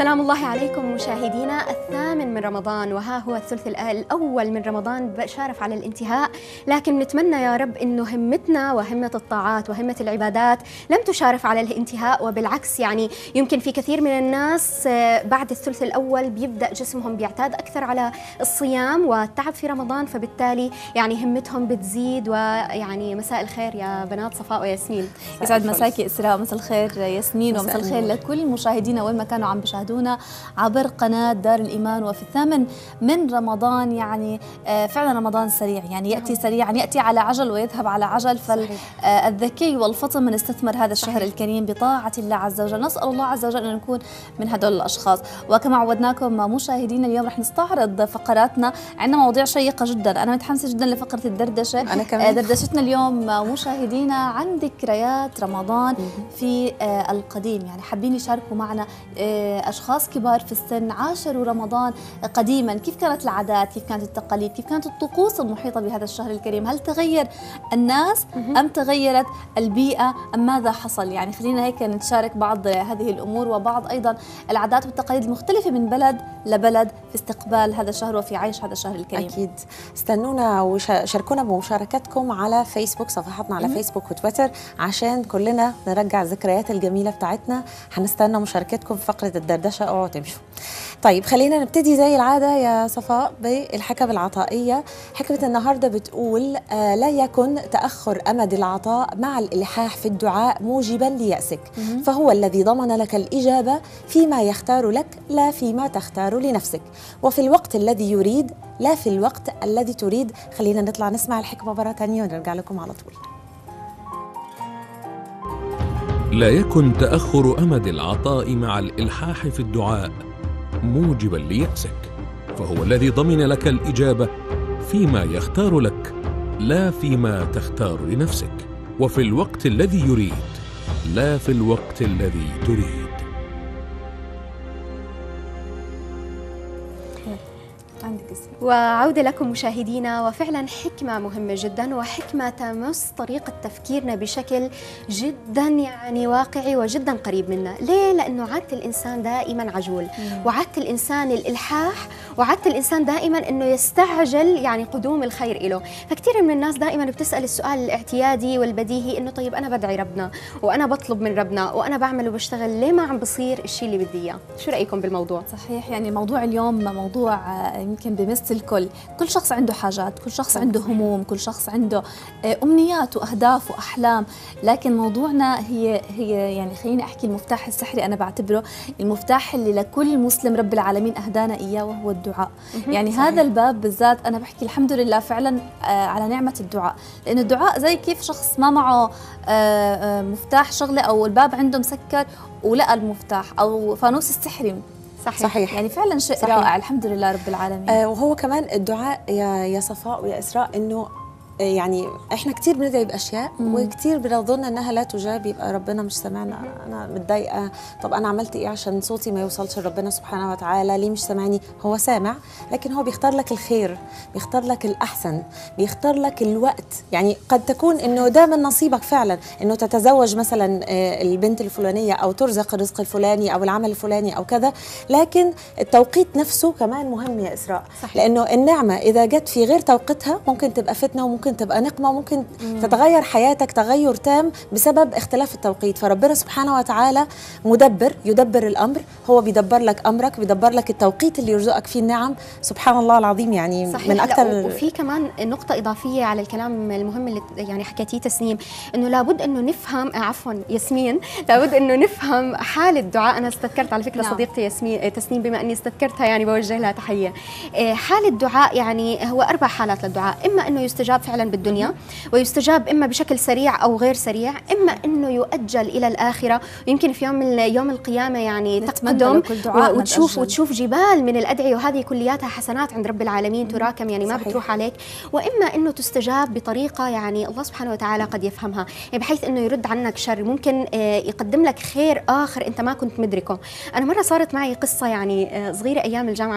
سلام الله عليكم مشاهدينا. الثامن من رمضان وها هو الثلث الأول من رمضان شارف على الانتهاء، لكن نتمنى يا رب أنه همتنا وهمة الطاعات وهمة العبادات لم تشارف على الانتهاء، وبالعكس يعني يمكن في كثير من الناس بعد الثلث الأول بيبدأ جسمهم بيعتاد أكثر على الصيام والتعب في رمضان، فبالتالي يعني همتهم بتزيد. ويعني مساء الخير يا بنات صفاء وياسمين. يسعد مساكي إسراء، مساء الخير ياسمين، ومساء الخير لكل مشاهدينا وين ما كانوا عم بيشاهدونا عبر قناة دار الإيمان. وفي الثامن من رمضان يعني فعلا رمضان سريع، يعني يأتي سريعا، يأتي على عجل ويذهب على عجل. فالذكي والفطن من استثمر هذا الشهر الكريم بطاعة الله عز وجل. نسأل الله عز وجل أن نكون من هدول الأشخاص. وكما عودناكم مشاهدينا اليوم رح نستعرض فقراتنا، عندنا مواضيع شيقة جدا. أنا متحمسة جدا لفقرة الدردشة. أنا كمان. دردشتنا اليوم مشاهدينا عن ذكريات رمضان في القديم، يعني حابين يشاركوا معنا أشخاص كبار في السن عاشروا رمضان قديما. كيف كانت العادات، كيف كانت التقاليد، كيف كانت الطقوس المحيطة بهذا الشهر الكريم؟ هل تغير الناس أم تغيرت البيئة أم ماذا حصل؟ يعني خلينا هيك نتشارك بعض هذه الأمور وبعض أيضا العادات والتقاليد المختلفة من بلد لبلد في استقبال هذا الشهر وفي عيش هذا الشهر الكريم. أكيد استنونا وشاركونا بمشاركاتكم على فيسبوك، صفحاتنا على فيسبوك وتويتر، عشان كلنا نرجع الذكريات الجميلة بتاعتنا. هنستنى مشاركتكم في فقرة الدردشة، اوعوا تمشوا. طيب خلينا نبتدي زي العادة يا صفاء بالحكم العطائية. حكمة النهاردة بتقول لا يكن تأخر أمد العطاء مع الإلحاح في الدعاء موجبا ليأسك، فهو الذي ضمن لك الإجابة فيما يختار لك لا فيما تختار لنفسك، وفي الوقت الذي يريد لا في الوقت الذي تريد. خلينا نطلع نسمع الحكمة مرة تانية ونرجع لكم على طول. لا يكن تأخر أمد العطاء مع الإلحاح في الدعاء موجبا ليأسك، فهو الذي ضمن لك الإجابة فيما يختار لك لا فيما تختار لنفسك، وفي الوقت الذي يريد لا في الوقت الذي تريد. وعودة لكم مشاهدينا، وفعلا حكمة مهمة جدا، وحكمة تمس طريقة تفكيرنا بشكل جدا يعني واقعي وجدا قريب منا. ليه؟ لأنه عادة الإنسان دائما عجول، وعادة الإنسان الإلحاح، وعادة الإنسان دائما أنه يستعجل يعني قدوم الخير إله. فكتير من الناس دائما بتسأل السؤال الاعتيادي والبديهي أنه طيب أنا بدعي ربنا وأنا بطلب من ربنا وأنا بعمل وبشتغل، ليه ما عم بصير الشيء اللي بدي إياه؟ شو رأيكم بالموضوع؟ صحيح، يعني موضوع اليوم موضوع يمكن بمس الكل. كل شخص عنده حاجات، كل شخص عنده هموم، كل شخص عنده أمنيات وأهداف وأحلام، لكن موضوعنا هي يعني خليني أحكي المفتاح السحري. أنا بعتبره المفتاح اللي لكل مسلم رب العالمين أهدانا إياه، وهو الدعاء. يعني صحيح. هذا الباب بالذات أنا بحكي الحمد لله فعلا على نعمة الدعاء، لأن الدعاء زي كيف شخص ما معه مفتاح شغلة أو الباب عنده مسكر ولقى المفتاح، أو فانوس السحري. صحيح. يعني فعلا شيء رائع الحمد لله رب العالمين. وهو كمان الدعاء يا صفاء ويا إسراء، إنه يعني احنا كتير بندعي باشياء وكتير بنظن انها لا تجاب، يبقى ربنا مش سامعنا، انا متضايقه، طب انا عملت ايه عشان صوتي ما يوصلش لربنا سبحانه وتعالى، ليه مش سامعني؟ هو سامع، لكن هو بيختار لك الخير، بيختار لك الاحسن، بيختار لك الوقت. يعني قد تكون انه ده من نصيبك فعلا انه تتزوج مثلا البنت الفلانيه او ترزق الرزق الفلاني او العمل الفلاني او كذا، لكن التوقيت نفسه كمان مهم يا اسراء. صحيح. لانه النعمه اذا جت في غير توقيتها ممكن تبقى فتنه، وممكن تبقى نقمة، ممكن تتغير حياتك تغير تام بسبب اختلاف التوقيت. فربنا سبحانه وتعالى مدبر، يدبر الأمر، هو بيدبر لك أمرك، بيدبر لك التوقيت اللي يرزقك فيه النعم. سبحان الله العظيم. يعني صحيح. من أكثر. وفي كمان نقطة إضافية على الكلام المهم اللي يعني حكيتيه تسنيم، إنه لابد إنه نفهم عفوا ياسمين، لابد إنه نفهم حال الدعاء. أنا استذكرت على فكرة صديقتي تسنيم، بما أني استذكرتها يعني بوجه لها تحية. حال الدعاء يعني هو 4 حالات للدعاء، إما إنه يستجاب فعلا بالدنيا، ويستجاب إما بشكل سريع أو غير سريع، إما إنه يؤجل إلى الآخرة، ويمكن في يوم القيامة يعني تقدم وتشوف جبال من الأدعية، وهذه كلياتها حسنات عند رب العالمين تراكم، يعني ما بتروح عليك. وإما إنه تستجاب بطريقة يعني الله سبحانه وتعالى قد يفهمها، يعني بحيث إنه يرد عنك شر، ممكن يقدم لك خير آخر أنت ما كنت مدركه. أنا مرة صارت معي قصة يعني صغيرة أيام الجامعة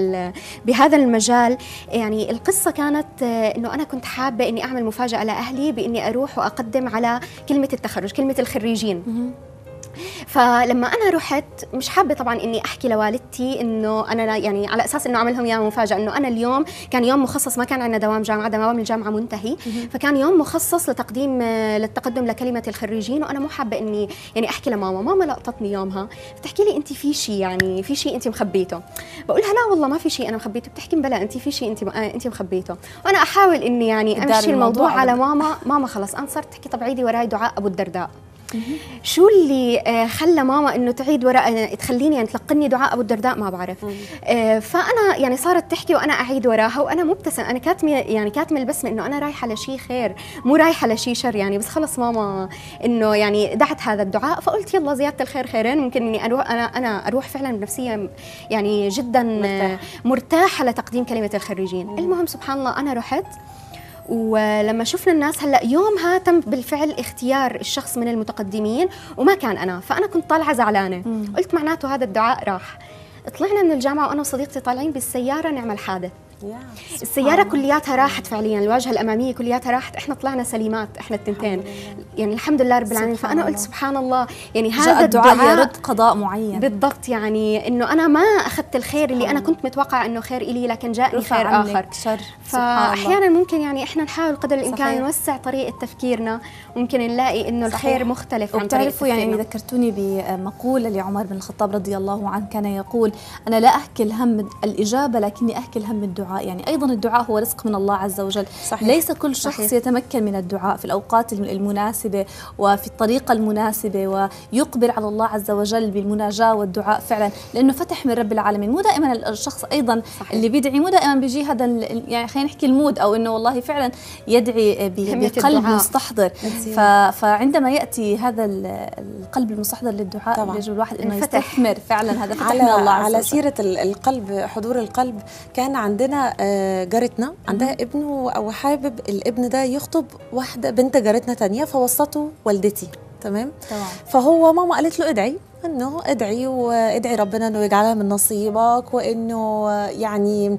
بهذا المجال. يعني القصة كانت إنه أنا كنت حابة إني أعمل مفاجأة لأهلي بإني أروح وأقدم على كلمة التخرج، كلمة الخريجين. فلما انا رحت مش حابه طبعا اني احكي لوالدتي انه انا يعني على اساس انه اعمل لهم اياها مفاجاه، انه انا اليوم كان يوم مخصص، ما كان عندنا دوام جامعه، دوام الجامعه منتهي، فكان يوم مخصص للتقدم لكلمه الخريجين، وانا مو حابه اني يعني احكي لماما. ماما لقطتني يومها بتحكي لي انت في شيء، يعني في شيء انت مخبيته. بقول لها لا والله ما في شيء انا مخبيته. بتحكي بلا انت في شيء انت مخبيته. وانا احاول اني يعني امشي الموضوع على ماما خلص انا صرت تحكي طب عيدي وراي دعاء ابو الدرداء. شو اللي خلى ماما انه تعيد وراء تخليني يعني تلقني دعاء ابو الدرداء ما بعرف. فانا يعني صارت تحكي وانا اعيد وراها وانا مبتسم، انا كاتمه البسمه انه انا رايحه لشيء خير مو رايحه لشيء شر يعني. بس خلص ماما انه يعني دعت هذا الدعاء، فقلت يلا زياده الخير خيرين، ممكن اني انا اروح فعلا بنفسيه يعني جدا مرتاحه لتقديم كلمه الخريجين. المهم سبحان الله انا رحت، ولما شفنا الناس هلا يومها تم بالفعل اختيار الشخص من المتقدمين وما كان انا، فانا كنت طالعه زعلانه. قلت معناته هذا الدعاء راح. طلعنا من الجامعه وانا وصديقتي طالعين بالسياره نعمل حادث. السياره كلياتها راحت فعليا، الواجهه الاماميه كلياتها راحت، احنا طلعنا سليمات احنا التنتين يعني الحمد لله رب العالمين. فانا قلت سبحان الله يعني هذا الدعاء يرد قضاء معين بالضبط، يعني انه انا ما اخذت الخير اللي انا كنت متوقعه انه خير الي، لكن جاءني خير اخر شر. فاحيانا ممكن يعني احنا نحاول قدر الامكان نوسع طريقه تفكيرنا، ممكن نلاقي انه الخير مختلف عن طريقه تفكيرنا. يعني ذكرتوني بمقوله لعمر بن الخطاب رضي الله عنه، كان يقول انا لا احكي الهم الاجابه لكني احكي الهم الدعاء. يعني ايضا الدعاء هو رزق من الله عز وجل. صحيح. ليس كل شخص يتمكن من الدعاء في الاوقات المناسبه وفي الطريقه المناسبه ويقبل على الله عز وجل بالمناجاه والدعاء فعلا، لانه فتح من رب العالمين. مو دائما الشخص ايضا اللي بيدعي مو دائما بيجي هذا يعني خلينا نحكي المود، او انه والله فعلا يدعي بقلب مستحضر. فعندما ياتي هذا القلب المستحضر للدعاء يجب الواحد انه يستثمر فعلا هذا فتح من الله عز وجل. على سيره القلب، حضور القلب، كان عندنا جارتنا عندها ابن وحابب الابن ده يخطب واحده بنت جارتنا تانية، فوسطه والدتي. تمام. فهو ماما قالت له ادعي وادعي ربنا انه يجعلها من نصيبك، وانه يعني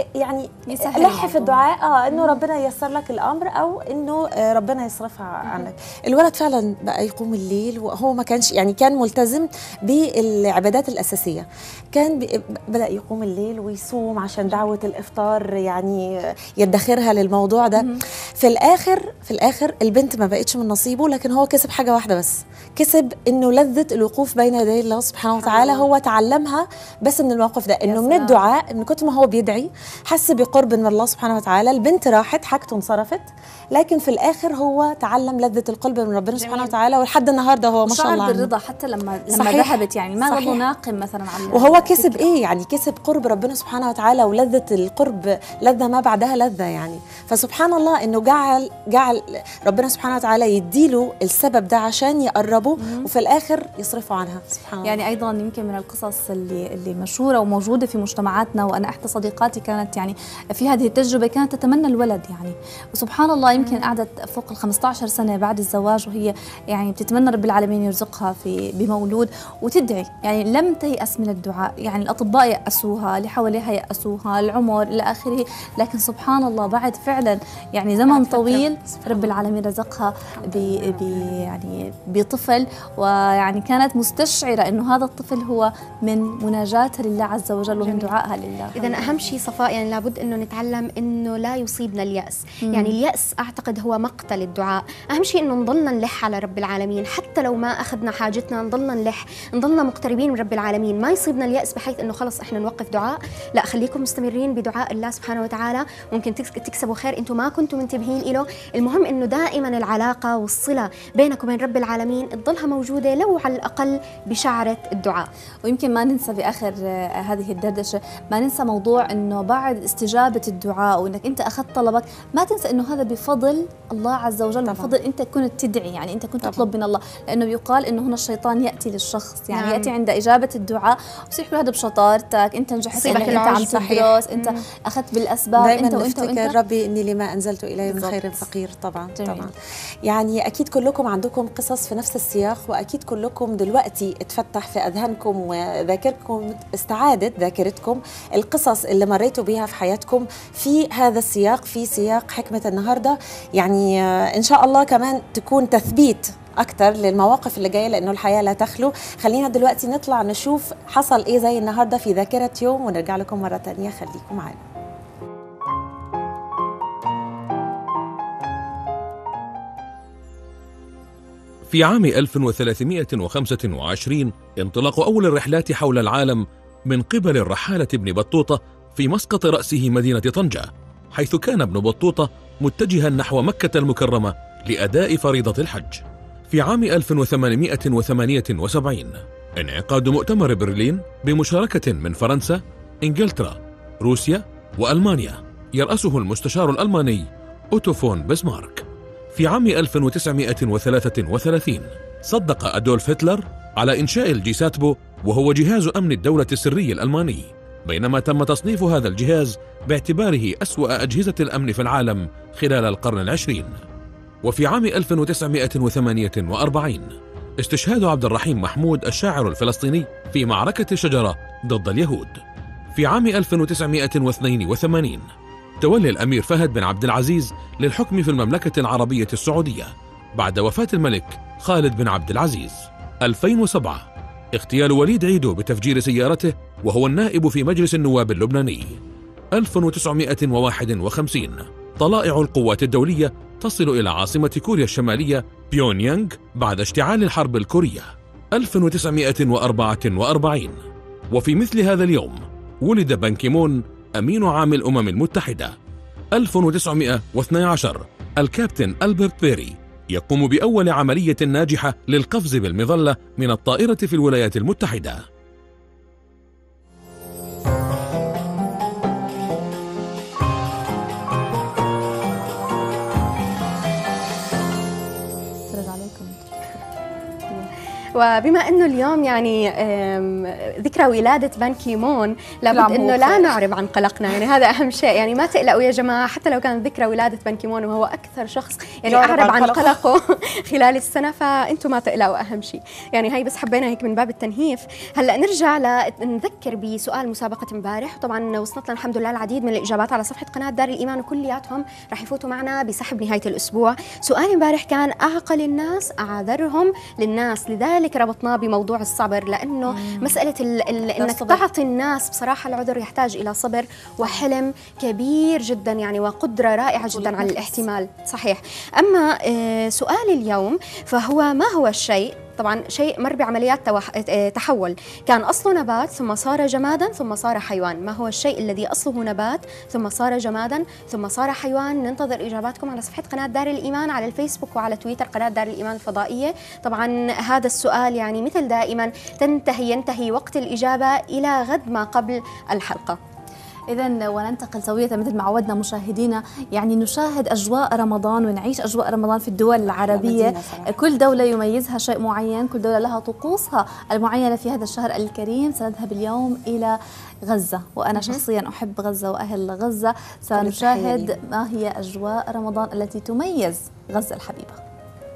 لح في الدعاء انه ربنا ييسر لك الامر او انه ربنا يصرفها عنك. الولد فعلا بقى يقوم الليل، وهو ما كانش يعني كان ملتزم بالعبادات الاساسيه، كان بدا يقوم الليل ويصوم عشان دعوه الافطار يعني يدخرها للموضوع ده. في الاخر البنت ما بقتش من نصيبه، لكن هو كسب حاجه واحده بس، كسب انه لذه الوقوف بين يدي الله سبحانه وتعالى. هو تعلمها بس من الموقف ده، انه من الدعاء، من كتر ما هو بيدعي حس بقرب من الله سبحانه وتعالى. البنت راحت حاجته انصرفت، لكن في الاخر هو تعلم لذة القلب من ربنا سبحانه وتعالى، ولحد النهارده هو ما شاء الله بالرضا حتى لما ذهبت يعني ما ظل ناقم مثلا على وهو كسب يعني كسب قرب ربنا سبحانه وتعالى، ولذة القرب لذة ما بعدها لذة يعني. فسبحان الله انه جعل ربنا سبحانه وتعالى يديله السبب ده عشان يقربه وفي الاخر يصرفه عنها. سبحان الله. يعني ايضا يمكن من القصص اللي مشهوره وموجوده في مجتمعاتنا، وانا احدى صديقاتي كانت يعني في هذه التجربه كانت تتمنى الولد يعني، وسبحان الله يمكن قعدت فوق ال 15 سنه بعد الزواج وهي يعني بتتمنى رب العالمين يرزقها بمولود وتدعي، يعني لم تيأس من الدعاء. يعني الاطباء يأسوها، اللي حواليها يأسوها، العمر الى اخره، لكن سبحان الله بعد فعلا يعني زمن طويل رب العالمين رزقها يعني بطفل، ويعني كانت مستشعره انه هذا الطفل هو من مناجاتها لله عز وجل ومن دعائها لله. اذا اهم شيء صفاء يعني لابد انه نتعلم انه لا يصيبنا اليأس. يعني اليأس اعتقد هو مقتل الدعاء. اهم شيء انه نضلنا نلح على رب العالمين، حتى لو ما اخذنا حاجتنا نضلنا نلح، نضلنا مقتربين من رب العالمين، ما يصيبنا اليأس بحيث انه خلص احنا نوقف دعاء. لا، خليكم مستمرين بدعاء الله سبحانه وتعالى، ممكن تكسبوا خير انتم ما كنتم منتبهين له. المهم انه دائما العلاقه والصله بينك وبين رب العالمين تضلها موجوده لو على الاقل بشعره الدعاء. ويمكن ما ننسى باخر هذه الدردشه ما ننسى موضوع انه بعد استجابه الدعاء وانك انت اخذت طلبك، ما تنسى انه هذا بفضل الله عز وجل، بفضل انت كنت تدعي، يعني انت كنت تطلب من الله، لانه يقال انه هنا الشيطان ياتي للشخص، يعني ياتي عند اجابه الدعاء ويصيح هذا بشطارتك، انت نجحت، انت عم تدرس، انت اخذت بالاسباب، انت وانت ربي اني لما انزلت الي من خير فقير. طبعا جميل. طبعا يعني اكيد كلكم عندكم قصص في نفس السياق، واكيد كلكم دلوقتي اتفتح في اذهانكم وذاكرتكم استعادت ذاكرتكم القصص اللي مريتوا بيها في حياتكم في هذا السياق، في سياق حكمة النهارده. يعني ان شاء الله كمان تكون تثبيت اكثر للمواقف اللي جايه، لانه الحياه لا تخلو. خلينا دلوقتي نطلع نشوف حصل ايه زي النهارده في ذاكره يوم، ونرجع لكم مره ثانيه. خليكم معانا. في عام 1325 انطلاق أول الرحلات حول العالم من قبل الرحالة ابن بطوطة في مسقط رأسه مدينة طنجة، حيث كان ابن بطوطة متجها نحو مكة المكرمة لأداء فريضة الحج. في عام 1878 انعقاد مؤتمر برلين بمشاركة من فرنسا، إنجلترا، روسيا وألمانيا، يرأسه المستشار الألماني أوتو فون بسمارك. في عام 1933 صدق أدولف هتلر على إنشاء الجيساتبو، وهو جهاز أمن الدولة السري الألماني، بينما تم تصنيف هذا الجهاز باعتباره أسوأ أجهزة الأمن في العالم خلال القرن العشرين. وفي عام 1948 استشهاد عبد الرحيم محمود الشاعر الفلسطيني في معركة شجرة ضد اليهود. في عام 1982 تولي الأمير فهد بن عبد العزيز للحكم في المملكة العربية السعودية بعد وفاة الملك خالد بن عبد العزيز. 2007 اغتيال وليد عيدو بتفجير سيارته وهو النائب في مجلس النواب اللبناني. 1951 طلائع القوات الدولية تصل إلى عاصمة كوريا الشمالية بيونغ يانغ بعد اشتعال الحرب الكورية. 1944 وفي مثل هذا اليوم ولد بان كيمون أمين عام الأمم المتحدة. 1912 الكابتن ألبرت بيري يقوم بأول عملية ناجحة للقفز بالمظلة من الطائرة في الولايات المتحدة. وبما انه اليوم يعني ذكرى ولاده بان كيمون، لابد انه لا نعرب عن قلقنا، يعني هذا اهم شيء. يعني ما تقلقوا يا جماعه، حتى لو كان ذكرى ولاده بان كيمون وهو اكثر شخص يعني اعرب عن قلقه خلال السنه، فانتم ما تقلقوا، اهم شيء. يعني هي بس حبينا هيك من باب التنهيف. هلا نرجع نذكر بسؤال مسابقه امبارح، طبعا وصلت لنا الحمد لله العديد من الاجابات على صفحه قناه دار الايمان، وكلياتهم رح يفوتوا معنا بسحب نهايه الاسبوع. سؤال امبارح كان اعقل الناس اعذرهم للناس، لذلك ربطناه بموضوع الصبر، لأنه مسألة إنك تعطي الناس بصراحة العذر يحتاج إلى صبر وحلم كبير جدا، يعني وقدرة رائعة جدا على الاحتمال. صحيح. أما سؤال اليوم فهو ما هو الشيء، طبعا شيء مر بعمليات تحول، كان أصله نبات ثم صار جمادا ثم صار حيوان. ما هو الشيء الذي أصله نبات ثم صار جمادا ثم صار حيوان؟ ننتظر إجاباتكم على صفحة قناة دار الإيمان على الفيسبوك وعلى تويتر قناة دار الإيمان الفضائية. طبعا هذا السؤال يعني مثل دائما ينتهي وقت الإجابة إلى غد ما قبل الحلقة. إذا وننتقل سوية مثل ما عودنا مشاهدينا، يعني نشاهد أجواء رمضان ونعيش أجواء رمضان في الدول العربية. كل دولة يميزها شيء معين، كل دولة لها طقوسها المعينة في هذا الشهر الكريم. سنذهب اليوم إلى غزة، وأنا شخصيا أحب غزة وأهل غزة. سنشاهد ما هي أجواء رمضان التي تميز غزة الحبيبة.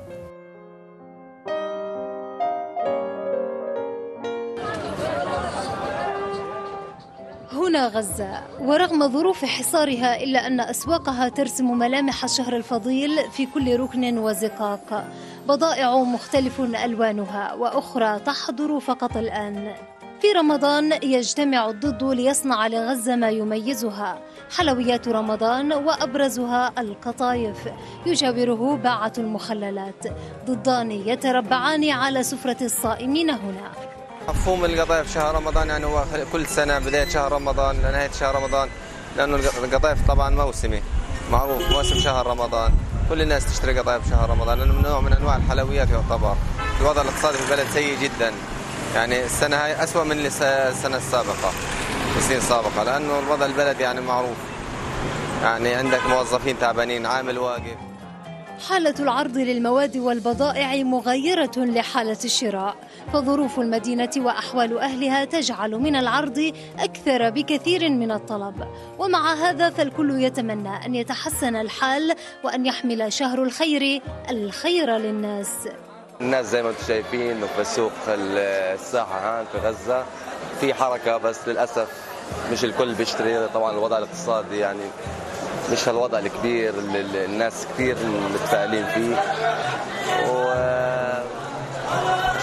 هنا غزة، ورغم ظروف حصارها إلا أن أسواقها ترسم ملامح الشهر الفضيل في كل ركن وزقاق. بضائع مختلف ألوانها وأخرى تحضر فقط الآن. في رمضان يجتمع الضد ليصنع لغزة ما يميزها، حلويات رمضان وأبرزها القطايف، يجاوره باعة المخللات، ضدان يتربعان على سفرة الصائمين هنا. مفهوم القطايف شهر رمضان يعني هو كل سنة بداية شهر رمضان لنهاية شهر رمضان، لأنه القطايف طبعا موسمي معروف، موسم شهر رمضان كل الناس تشتري قطايف شهر رمضان، لأنه نوع من أنواع الحلويات يعتبر. الوضع الاقتصادي في البلد سيء جدا، يعني السنة هاي أسوأ من السنة السابقة، السنين السابقة، لأنه الوضع البلد يعني معروف، يعني عندك موظفين تعبانين، عامل واقف. حالة العرض للمواد والبضائع مغايرة لحالة الشراء، فظروف المدينة وأحوال أهلها تجعل من العرض أكثر بكثير من الطلب، ومع هذا فالكل يتمنى أن يتحسن الحال وأن يحمل شهر الخير الخير للناس. الناس زي ما انتم شايفين في السوق الساحة هان في غزة في حركة، بس للأسف مش الكل بيشتري. طبعا الوضع الاقتصادي يعني مش هالوضع الكبير اللي الناس كثير متفائلين فيه،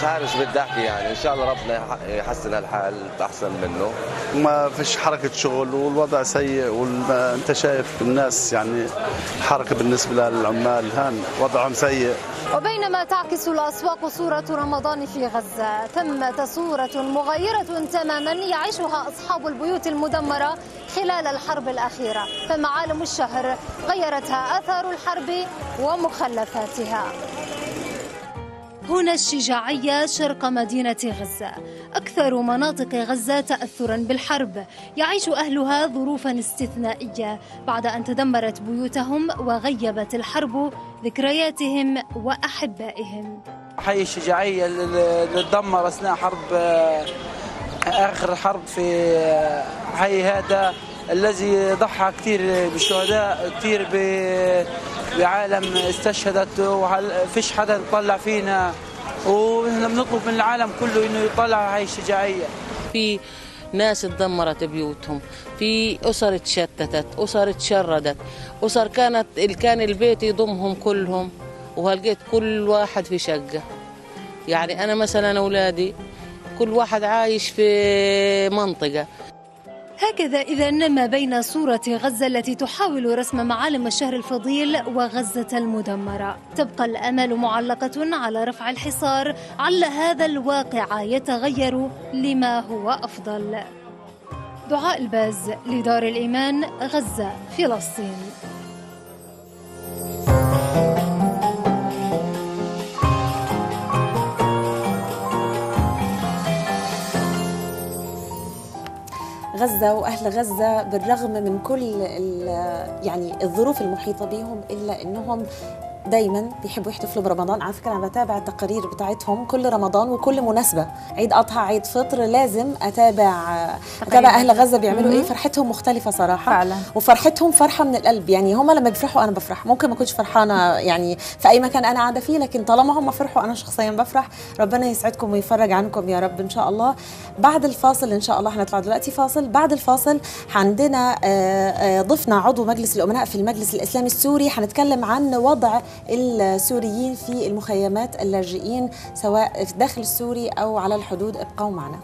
الخارج بدي احكي يعني ان شاء الله ربنا يحسن الحال احسن منه. ما فيش حركه شغل والوضع سيء، وانت شايف الناس يعني الحركه بالنسبه للعمال هان وضعهم سيء. وبينما تعكس الأسواق صورة رمضان في غزة، ثمة صورة مغايرة تماما يعيشها أصحاب البيوت المدمرة خلال الحرب الأخيرة، فمعالم الشهر غيرتها آثار الحرب ومخلفاتها. هنا الشجاعية شرق مدينة غزة، أكثر مناطق غزة تأثراً بالحرب. يعيش أهلها ظروفاً استثنائية بعد أن تدمرت بيوتهم وغيبت الحرب ذكرياتهم وأحبائهم. حي الشجاعية اللي تدمر أثناء حرب آخر الحرب في حي هذا الذي ضحى كثير بالشهداء، كثير بعالم استشهدت، وفيش حدا يطلع فينا، ونحن بنطلب من العالم كله انه يطلع هاي الشجاعيه. في ناس تدمرت بيوتهم، في اسر تشتتت، اسر تشردت، اسر كان البيت يضمهم كلهم، وهلقيت كل واحد في شقه. يعني انا مثلا اولادي كل واحد عايش في منطقه. هكذا إذن ما بين صورة غزة التي تحاول رسم معالم الشهر الفضيل وغزة المدمرة. تبقى الآمال معلقة على رفع الحصار، على هذا الواقع يتغير لما هو أفضل. دعاء الباز لدار الإيمان، غزة، فلسطين. غزة وأهل غزة بالرغم من كل يعني الظروف المحيطة بهم إلا أنهم دايما بيحبوا يحتفلوا برمضان. على فكرة أنا بتابع التقارير بتاعتهم كل رمضان وكل مناسبة، عيد أضحى، عيد فطر، لازم أتابع أهل غزة بيعملوا إيه. فرحتهم مختلفة صراحة فعلا. وفرحتهم فرحة من القلب، يعني هم لما بيفرحوا أنا بفرح. ممكن ما كنتش فرحانة يعني في أي مكان أنا قاعدة فيه، لكن طالما هم فرحوا أنا شخصيا بفرح. ربنا يسعدكم ويفرج عنكم يا رب إن شاء الله. بعد الفاصل إن شاء الله هنطلع دلوقتي فاصل، بعد الفاصل عندنا ضفنا عضو مجلس الأمناء في المجلس الإسلامي السوري، هنتكلم عن وضع السوريين في المخيمات، اللاجئين سواء في داخل السوري أو على الحدود. ابقوا معنا.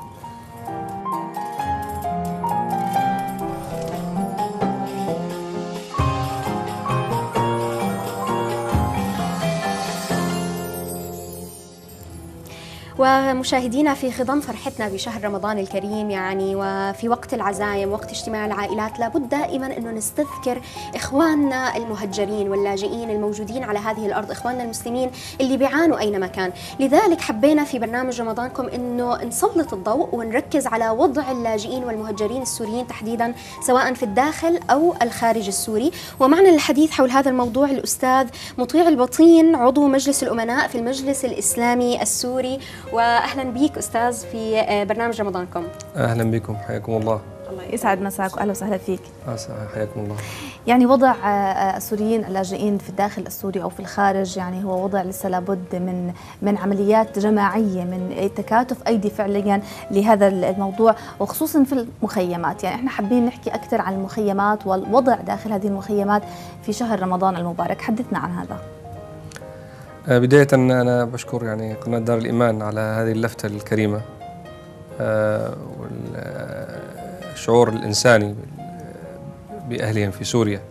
ومشاهدينا في خضم فرحتنا بشهر رمضان الكريم، يعني وفي وقت العزايم، وقت اجتماع العائلات، لابد دائما أنه نستذكر إخواننا المهجرين واللاجئين الموجودين على هذه الأرض، إخواننا المسلمين اللي بيعانوا أينما كان. لذلك حبينا في برنامج رمضانكم أنه نسلط الضوء ونركز على وضع اللاجئين والمهجرين السوريين تحديدا، سواء في الداخل أو الخارج السوري. ومعنا للحديث حول هذا الموضوع الأستاذ مطيع البطين، عضو مجلس الأمناء في المجلس الإسلامي السوري. واهلا بيك استاذ في برنامج رمضانكم. اهلا بكم، حياكم الله. الله يسعد مساك واهلا وسهلا فيك. حياكم الله. يعني وضع السوريين اللاجئين في الداخل السوري او في الخارج يعني هو وضع لسه لابد من عمليات جماعيه، من تكاتف ايدي فعليا لهذا الموضوع، وخصوصا في المخيمات. يعني احنا حابين نحكي اكثر عن المخيمات والوضع داخل هذه المخيمات في شهر رمضان المبارك، حدثنا عن هذا. بداية أنا بشكر يعني قناة دار الإيمان على هذه اللفتة الكريمة والشعور الإنساني بأهلهم في سوريا.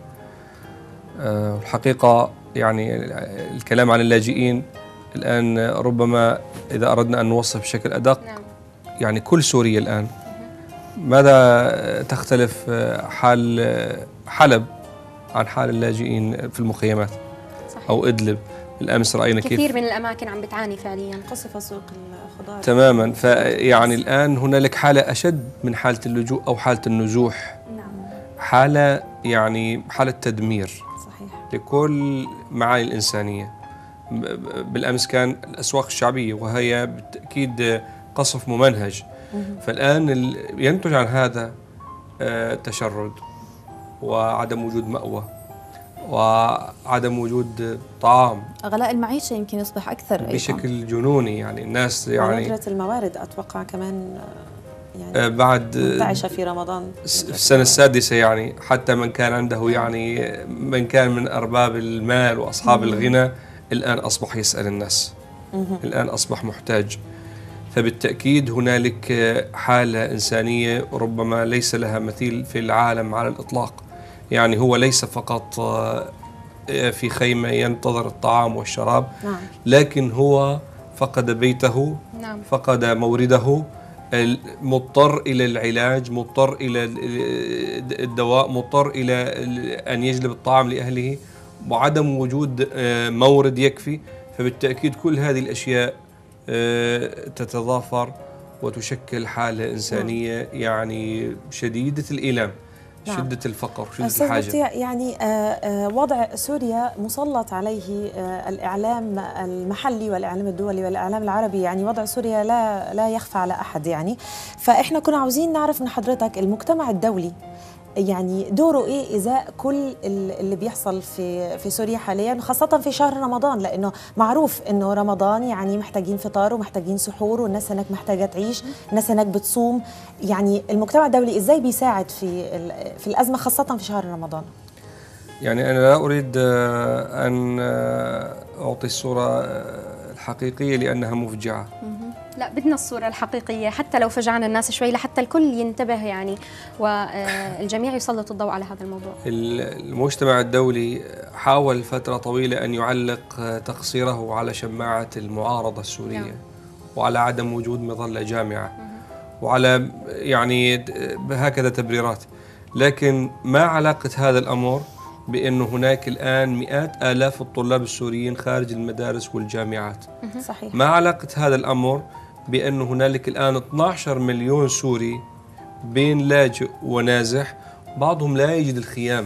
الحقيقة يعني الكلام عن اللاجئين الآن ربما إذا أردنا أن نوصف بشكل أدق يعني كل سوريا الآن. ماذا تختلف حال حلب عن حال اللاجئين في المخيمات أو إدلب؟ الأمس رأينا كيف كثير من الأماكن عم بتعاني فعليا، قصف سوق الخضار تماما. فيعني الآن هنالك حالة أشد من حالة اللجوء أو حالة النزوح. حالة يعني حالة تدمير صحيح لكل معاني الإنسانية. بالأمس كان الأسواق الشعبية وهي بالتأكيد قصف ممنهج. فالآن ينتج عن هذا تشرد وعدم وجود مأوى وعدم وجود طعام. غلاء المعيشة يمكن يصبح أكثر بشكل جنوني. يعني الناس يعني ندرة الموارد أتوقع كمان يعني بعد منتعشة في رمضان في السنة السادسة. يعني حتى من كان عنده يعني من كان من أرباب المال وأصحاب الغنى الآن أصبح يسأل الناس. الآن أصبح محتاج. فبالتأكيد هنالك حالة إنسانية ربما ليس لها مثيل في العالم على الإطلاق. يعني هو ليس فقط في خيمة ينتظر الطعام والشراب، لكن هو فقد بيته، فقد مورده، مضطر إلى العلاج، مضطر إلى الدواء، مضطر إلى أن يجلب الطعام لأهله، وعدم وجود مورد يكفي. فبالتأكيد كل هذه الأشياء تتضافر وتشكل حالة إنسانية يعني شديدة الإيلام، شدة الفقر، شدة الحاجة. يعني وضع سوريا مسلط عليه الإعلام المحلي والإعلام الدولي والإعلام العربي، يعني وضع سوريا لا يخفى على أحد يعني. فإحنا كنا عاوزين نعرف من حضرتك المجتمع الدولي يعني دوره ايه ازاء كل اللي بيحصل في سوريا حاليا، خاصه في شهر رمضان، لانه معروف انه رمضان يعني محتاجين فطار ومحتاجين سحور، والناس هناك محتاجه تعيش، الناس هناك بتصوم. يعني المجتمع الدولي ازاي بيساعد في الازمه خاصه في شهر رمضان؟ يعني انا لا اريد ان اعطي الصوره الحقيقيه لانها مفجعه. لا، بدنا الصورة الحقيقية حتى لو فجعنا الناس شوي، لحتى الكل ينتبه يعني، والجميع يسلط الضوء على هذا الموضوع. المجتمع الدولي حاول فترة طويلة أن يعلق تقصيره على شماعة المعارضة السورية وعلى عدم وجود مظلة جامعة وعلى يعني هكذا تبريرات، لكن ما علاقة هذا الأمر بأنه هناك الآن مئات آلاف الطلاب السوريين خارج المدارس والجامعات؟ صحيح. ما علاقة هذا الأمر بأنه هنالك الآن 12 مليون سوري بين لاجئ ونازح، بعضهم لا يجد الخيام؟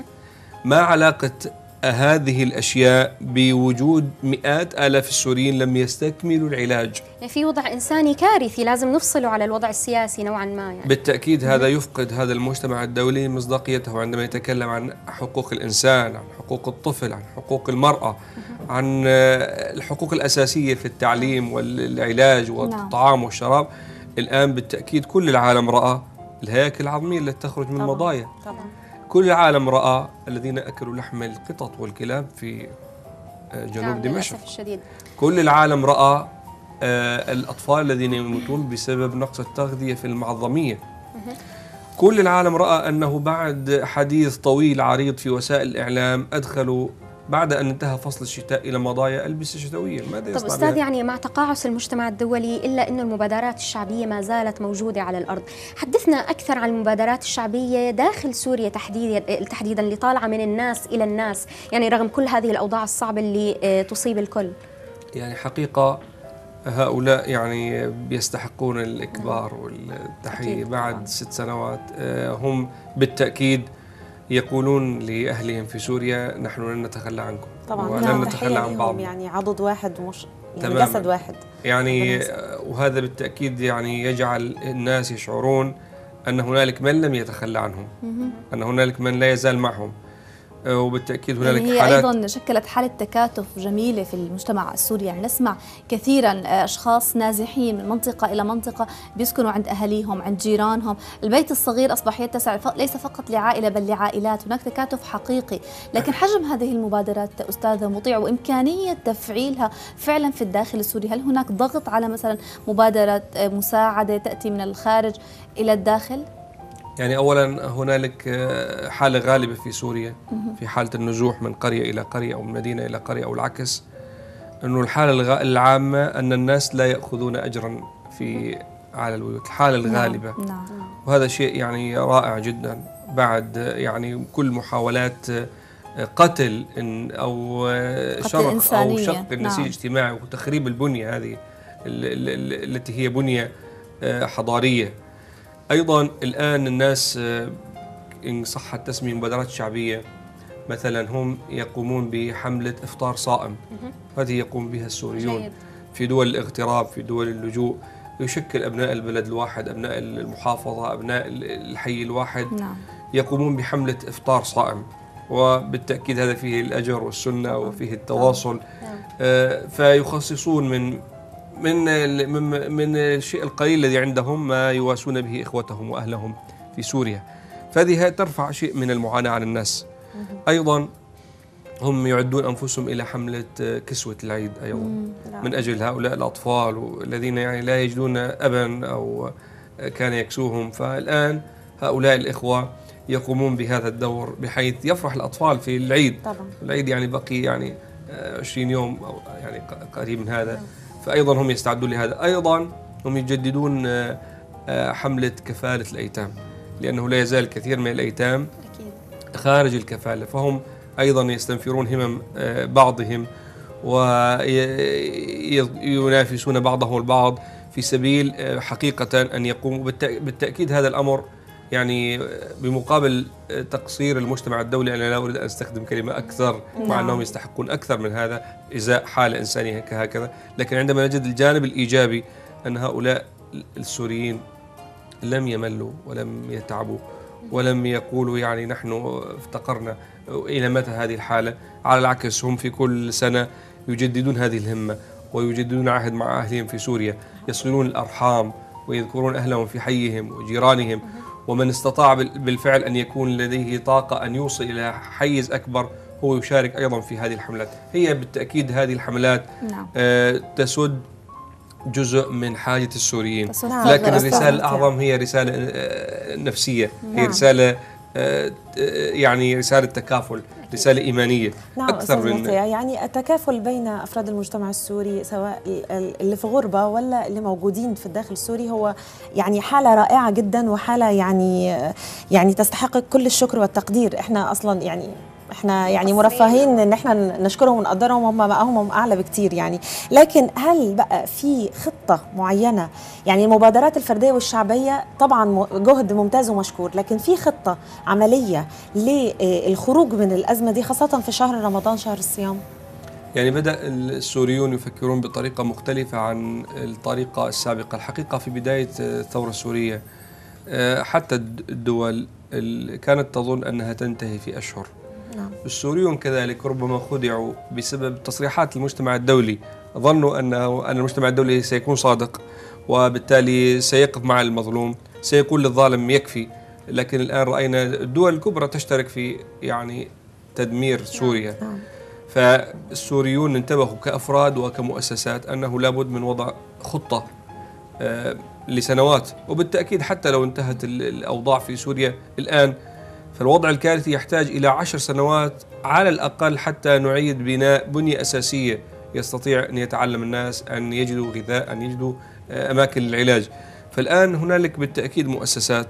ما علاقة هذه الأشياء بوجود مئات آلاف السوريين لم يستكملوا العلاج؟ يعني في وضع إنساني كارثي لازم نفصله على الوضع السياسي نوعا ما يعني. بالتأكيد هذا يفقد هذا المجتمع الدولي مصداقيته عندما يتكلم عن حقوق الإنسان، عن حقوق الطفل، عن حقوق المرأة، عن الحقوق الأساسية في التعليم والعلاج والطعام والشراب. الآن بالتأكيد كل العالم رأى الهياكل العظمية التي تخرج من المضايا. كل العالم رأى الذين أكلوا لحم القطط والكلاب في جنوب دمشق. كل العالم رأى الأطفال الذين يموتون بسبب نقص التغذية في المعظمية. كل العالم رأى أنه بعد حديث طويل عريض في وسائل الإعلام أدخلوا بعد أن انتهى فصل الشتاء إلى مضايا ألبسة شتوية. ماذا يصنع؟ طب أستاذ، يعني مع تقاعس المجتمع الدولي إلا أن المبادرات الشعبية ما زالت موجودة على الأرض. حدثنا أكثر عن المبادرات الشعبية داخل سوريا تحديدا اللي طالعة من الناس إلى الناس، يعني رغم كل هذه الأوضاع الصعبة اللي تصيب الكل. يعني حقيقة هؤلاء يعني بيستحقون الإكبار والتحية بعد 6 سنوات. هم بالتأكيد يقولون لأهلهم في سوريا نحن لن نتخلى عنكم طبعا، ولن نتخلى عن بعض، يعني عضد واحد ومش يعني جسد واحد يعني. وهذا بالتأكيد يعني يجعل الناس يشعرون أن هنالك من لم يتخلى عنهم، أن هنالك من لا يزال معهم. وبالتأكيد هنالك هي حالات أيضا شكلت حالة تكاتف جميلة في المجتمع السوري. يعني نسمع كثيرا أشخاص نازحين من منطقة إلى منطقة بيسكنوا عند أهاليهم، عند جيرانهم. البيت الصغير أصبح يتسع ليس فقط لعائلة بل لعائلات. هناك تكاتف حقيقي، لكن حجم هذه المبادرات أستاذ مطيع وإمكانية تفعيلها فعلا في الداخل السوري، هل هناك ضغط على مثلا مبادرة مساعدة تأتي من الخارج إلى الداخل؟ يعني أولا هنالك حالة غالبة في سوريا في حالة النزوح من قرية إلى قرية أو من مدينة إلى قرية أو العكس، أنه الحالة العامة أن الناس لا يأخذون أجرا على البيوت، الحالة الغالبة. وهذا شيء يعني رائع جدا بعد يعني كل محاولات قتل أو شرق أو شق النسيج الاجتماعي وتخريب البنية هذه التي هي بنية حضارية. أيضا الآن الناس إن صح التسمية مبادرات شعبية مثلا هم يقومون بحملة إفطار صائم، هذه يقوم بها السوريون في دول الاغتراب، في دول اللجوء. يشكل أبناء البلد الواحد، أبناء المحافظة، أبناء الحي الواحد يقومون بحملة إفطار صائم، وبالتأكيد هذا فيه الأجر والسنة وفيه التواصل. فيخصصون من الشيء القليل الذي عندهم ما يواسون به إخوتهم وأهلهم في سوريا. فهذه ترفع شيء من المعاناة عن الناس. أيضا هم يعدون أنفسهم إلى حملة كسوة العيد أيضا من أجل هؤلاء الأطفال الذين يعني لا يجدون أبا أو كان يكسوهم. فالآن هؤلاء الإخوة يقومون بهذا الدور بحيث يفرح الأطفال في العيد. طبعا. العيد يعني بقي يعني 20 يوم أو يعني قريب من هذا، فأيضا هم يستعدون لهذا. أيضا هم يجددون حملة كفالة الأيتام، لأنه لا يزال كثير من الأيتام خارج الكفالة، فهم أيضا يستنفرون همم بعضهم وينافسون بعضهم البعض في سبيل حقيقة أن يقوموا. بالتأكيد هذا الأمر يعني بمقابل تقصير المجتمع الدولي. أنا لا أريد أن أستخدم كلمة أكثر مع أنهم يستحقون أكثر من هذا إزاء حالة إنسانية كهكذا، لكن عندما نجد الجانب الإيجابي أن هؤلاء السوريين لم يملوا ولم يتعبوا ولم يقولوا يعني نحن افتقرنا إلى متى هذه الحالة. على العكس هم في كل سنة يجددون هذه الهمة ويجددون عهد مع أهلهم في سوريا، يصلون الأرحام ويذكرون أهلهم في حيهم وجيرانهم، ومن استطاع بالفعل أن يكون لديه طاقة أن يوصل إلى حيز أكبر هو يشارك أيضا في هذه الحملات. هي بالتأكيد هذه الحملات تسد جزء من حاجة السوريين، لكن الرسالة الأعظم هي رسالة نفسية، هي رسالة يعني رسالة تكافل، رسالة إيمانية أكثر من يعني التكافل بين أفراد المجتمع السوري سواء اللي في غربة ولا اللي موجودين في الداخل السوري، هو يعني حالة رائعة جدا وحالة يعني تستحق كل الشكر والتقدير. احنا أصلا احنا يعني مرفهين ان احنا نشكرهم ونقدرهم، هم مقامهم اعلى بكتير يعني. لكن هل بقى في خطه معينه؟ يعني المبادرات الفرديه والشعبيه طبعا جهد ممتاز ومشكور، لكن في خطه عمليه للخروج من الازمه دي خاصه في شهر رمضان، شهر الصيام؟ يعني بدأ السوريون يفكرون بطريقة مختلفة عن الطريقة السابقة. الحقيقة في بداية الثورة السورية حتى الدول كانت تظن أنها تنتهي في أشهر. السوريون كذلك ربما خدعوا بسبب تصريحات المجتمع الدولي، ظنوا أن المجتمع الدولي سيكون صادق وبالتالي سيقف مع المظلوم، سيقول للظالم يكفي. لكن الآن رأينا الدول الكبرى تشترك في يعني تدمير سوريا. فالسوريون انتبهوا كأفراد وكمؤسسات أنه لابد من وضع خطة لسنوات، وبالتأكيد حتى لو انتهت الأوضاع في سوريا الآن فالوضع الكارثي يحتاج إلى 10 سنوات على الأقل حتى نعيد بناء بنية أساسية يستطيع أن يتعلم الناس، أن يجدوا غذاء، أن يجدوا أماكن للعلاج. فالآن هنالك بالتأكيد مؤسسات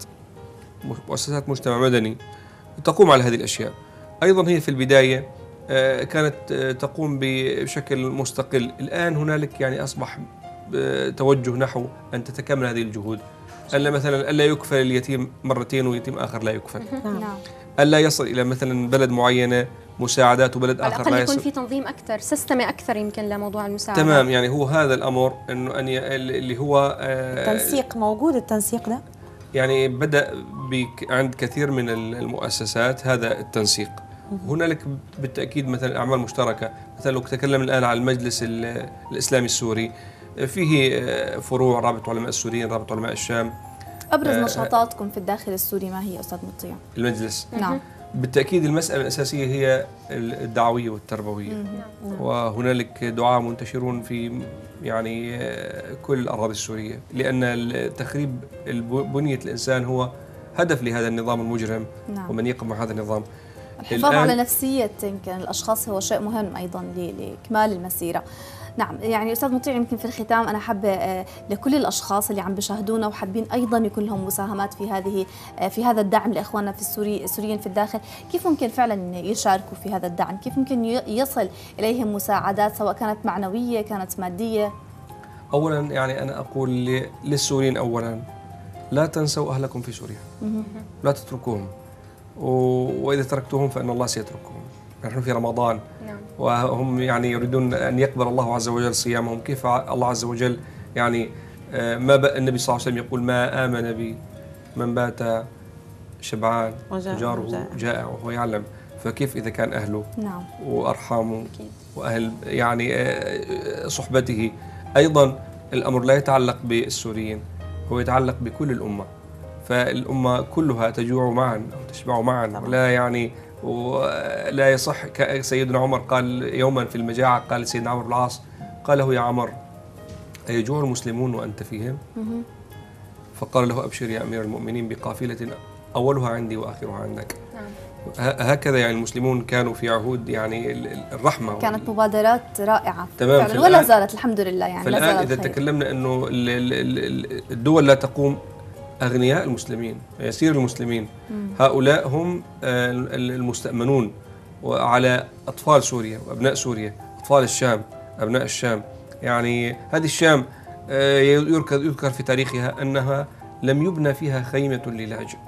مجتمع مدني تقوم على هذه الأشياء. أيضا هي في البداية كانت تقوم بشكل مستقل، الآن هنالك يعني أصبح توجه نحو أن تتكامل هذه الجهود. ألا مثلا ألا يكفل اليتيم مرتين ويتيم آخر لا يكفل، ألا يصل إلى مثلا بلد معينة مساعدات وبلد آخر لا يصل. يكون في تنظيم أكثر، سيستمي أكثر يمكن لموضوع المساعدة. تمام، يعني هو هذا الأمر إنه اللي هو التنسيق موجود. التنسيق ده يعني بدأ عند كثير من المؤسسات هذا التنسيق. هنالك بالتأكيد مثلا أعمال مشتركة، مثلا لو تكلم الآن عن المجلس الإسلامي السوري، فيه فروع رابط علماء السوريين، رابط علماء الشام. أبرز نشاطاتكم في الداخل السوري ما هي أستاذ مطيع؟ المجلس. نعم. بالتأكيد المسألة الأساسية هي الدعوية والتربوية، وهنالك دعاة منتشرون في يعني كل الأراضي السورية، لأن تخريب بنية الإنسان هو هدف لهذا النظام المجرم. ومن يقوم مع هذا النظام. الحفاظ على نفسية يمكن الأشخاص هو شيء مهم أيضا لإكمال المسيرة. نعم، يعني أستاذ مطيع يمكن في الختام أنا حابة لكل الأشخاص اللي عم بيشاهدونا وحابين أيضا يكون لهم مساهمات في هذا الدعم لإخواننا في السوريين في الداخل، كيف ممكن فعلا يشاركوا في هذا الدعم؟ كيف ممكن يصل إليهم مساعدات سواء كانت معنوية كانت مادية؟ أولا يعني أنا أقول للسوريين أولا لا تنسوا أهلكم في سوريا، لا تتركوهم، وإذا تركتوهم فإن الله سيتركهم. نحن في رمضان وهم يعني يريدون أن يقبل الله عز وجل صيامهم. كيف الله عز وجل يعني النبي صلى الله عليه وسلم يقول ما آمن بي من بات شبعان وجاره جائع وهو يعلم، فكيف إذا كان أهله وأرحامه وأهل يعني صحبته. أيضا الأمر لا يتعلق بالسوريين، هو يتعلق بكل الأمة، فالأمة كلها تجوع معا أو تشبع معا، ولا يعني ولا يصح. سيدنا عمر قال يوما في المجاعة، قال سيدنا عمرو بن العاص قال له: يا عمر، أيجوع المسلمون وأنت فيهم؟ فقال له: أبشر يا أمير المؤمنين بقافلة أولها عندي وآخرها عندك. هكذا يعني المسلمون كانوا في عهود يعني الرحمة، كانت مبادرات رائعة تمام، ولا زالت الحمد لله. يعني فالآن إذا تكلمنا أنه الدول لا تقوم، أغنياء المسلمين، يسير المسلمين، هؤلاء هم المستأمنون وعلى أطفال سوريا وأبناء سوريا، أطفال الشام، أبناء الشام. يعني هذه الشام يذكر في تاريخها أنها لم يبنى فيها خيمة للاجئ.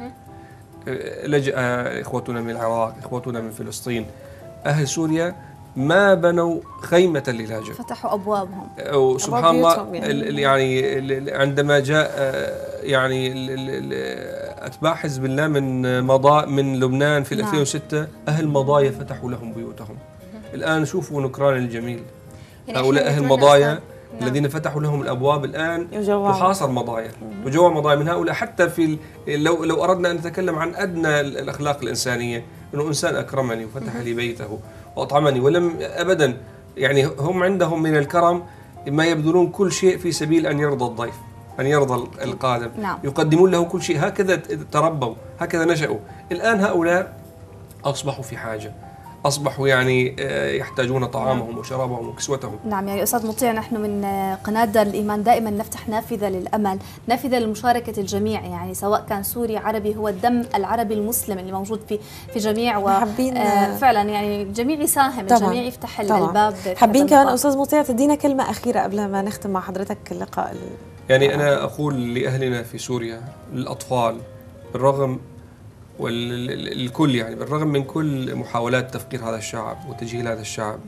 لجأ إخوتنا من العراق، إخوتنا من فلسطين، أهل سوريا ما بنوا خيمة للاجئ، فتحوا أبوابهم. وسبحان الله يعني عندما جاء يعني أتباع حزب الله من لبنان في 2006، أهل مضايا فتحوا لهم بيوتهم. الآن شوفوا نكران الجميل، هؤلاء أهل مضايا الذين فتحوا لهم الأبواب الآن تحاصر مضايا، تجوع مضايا من هؤلاء. حتى في لو أردنا أن نتكلم عن أدنى الأخلاق الإنسانية، أنه إنسان أكرمني وفتح لي بيته وأطعمني ولم أبدا، يعني هم عندهم من الكرم ما يبذلون كل شيء في سبيل أن يرضى الضيف، أن يرضى القادم. يقدمون له كل شيء، هكذا تربوا، هكذا نشأوا. الآن هؤلاء أصبحوا في حاجة، أصبحوا يعني يحتاجون طعامهم وشرابهم وكسوتهم. نعم، يعني أستاذ مطيع، نحن من قناة دار الإيمان دائما نفتح نافذة للأمل، نافذة لمشاركة الجميع، يعني سواء كان سوري عربي، هو الدم العربي المسلم اللي موجود في جميع، فعلا يعني الجميع يساهم، الجميع يفتح الباب. حابين كمان أستاذ مطيع تدينا كلمة أخيرة قبل ما نختم مع حضرتك اللقاء. يعني أنا أقول لأهلنا في سوريا، للأطفال، بالرغم والكل يعني بالرغم من كل محاولات تفقير هذا الشعب وتجهيل هذا الشعب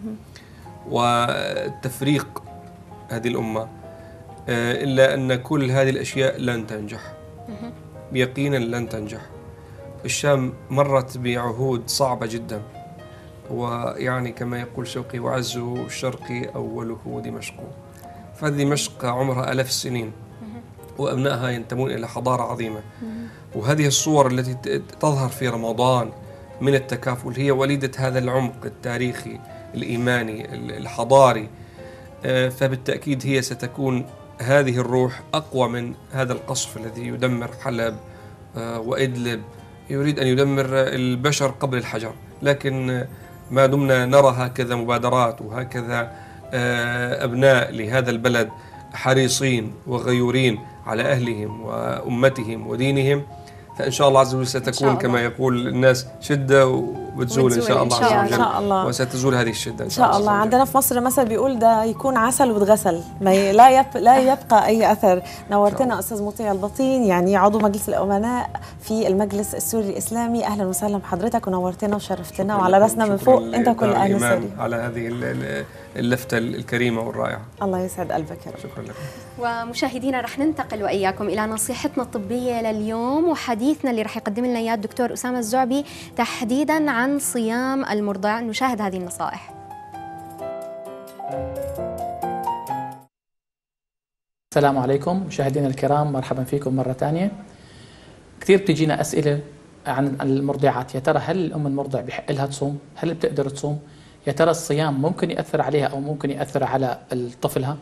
وتفريق هذه الأمة، إلا أن كل هذه الأشياء لن تنجح، يقينا لن تنجح. الشام مرت بعهود صعبة جدا، ويعني كما يقول شوقي: وعز الشرق أوله دمشق. فهذه دمشق عمرها 1000 السنين، وأبنائها ينتمون إلى حضارة عظيمة. وهذه الصور التي تظهر في رمضان من التكافل هي وليدة هذا العمق التاريخي الإيماني الحضاري. فبالتأكيد هي ستكون هذه الروح أقوى من هذا القصف الذي يدمر حلب وإدلب، يريد أن يدمر البشر قبل الحجر. لكن ما دمنا نرى هكذا مبادرات وهكذا أبناء لهذا البلد حريصين وغيورين على أهلهم وأمتهم ودينهم، فإن شاء الله عز وجل ستكون كما يقول الناس شدة وبتزول إن شاء الله عز وجل، وستزول هذه الشدة إن شاء الله. عندنا في مصر مثل بيقول ده يكون عسل واتغسل، لا يبقى أي أثر. نورتنا أستاذ مطيع البطين، يعني عضو مجلس الأمناء في المجلس السوري الإسلامي. أهلا وسهلا بحضرتك، ونورتنا وشرفتنا، وعلى راسنا من فوق أنت كل أهل سوريا على هذه اللفتة الكريمة والرائعة. الله يسعد قلبك يا رب. شكرا لكم. ومشاهدينا رح ننتقل وإياكم إلى نصيحتنا الطبية لليوم، وحديثنا اللي رح يقدم لنا إياه الدكتور أسامة الزعبي تحديدا عن صيام المرضع. نشاهد هذه النصائح. السلام عليكم مشاهدينا الكرام، مرحبا فيكم مرة ثانية. كثير بتجينا أسئلة عن المرضعات، يا ترى هل الأم المرضع بحق لها تصوم؟ هل بتقدر تصوم؟ يا ترى الصيام ممكن يأثر عليها أو ممكن يأثر على طفلها؟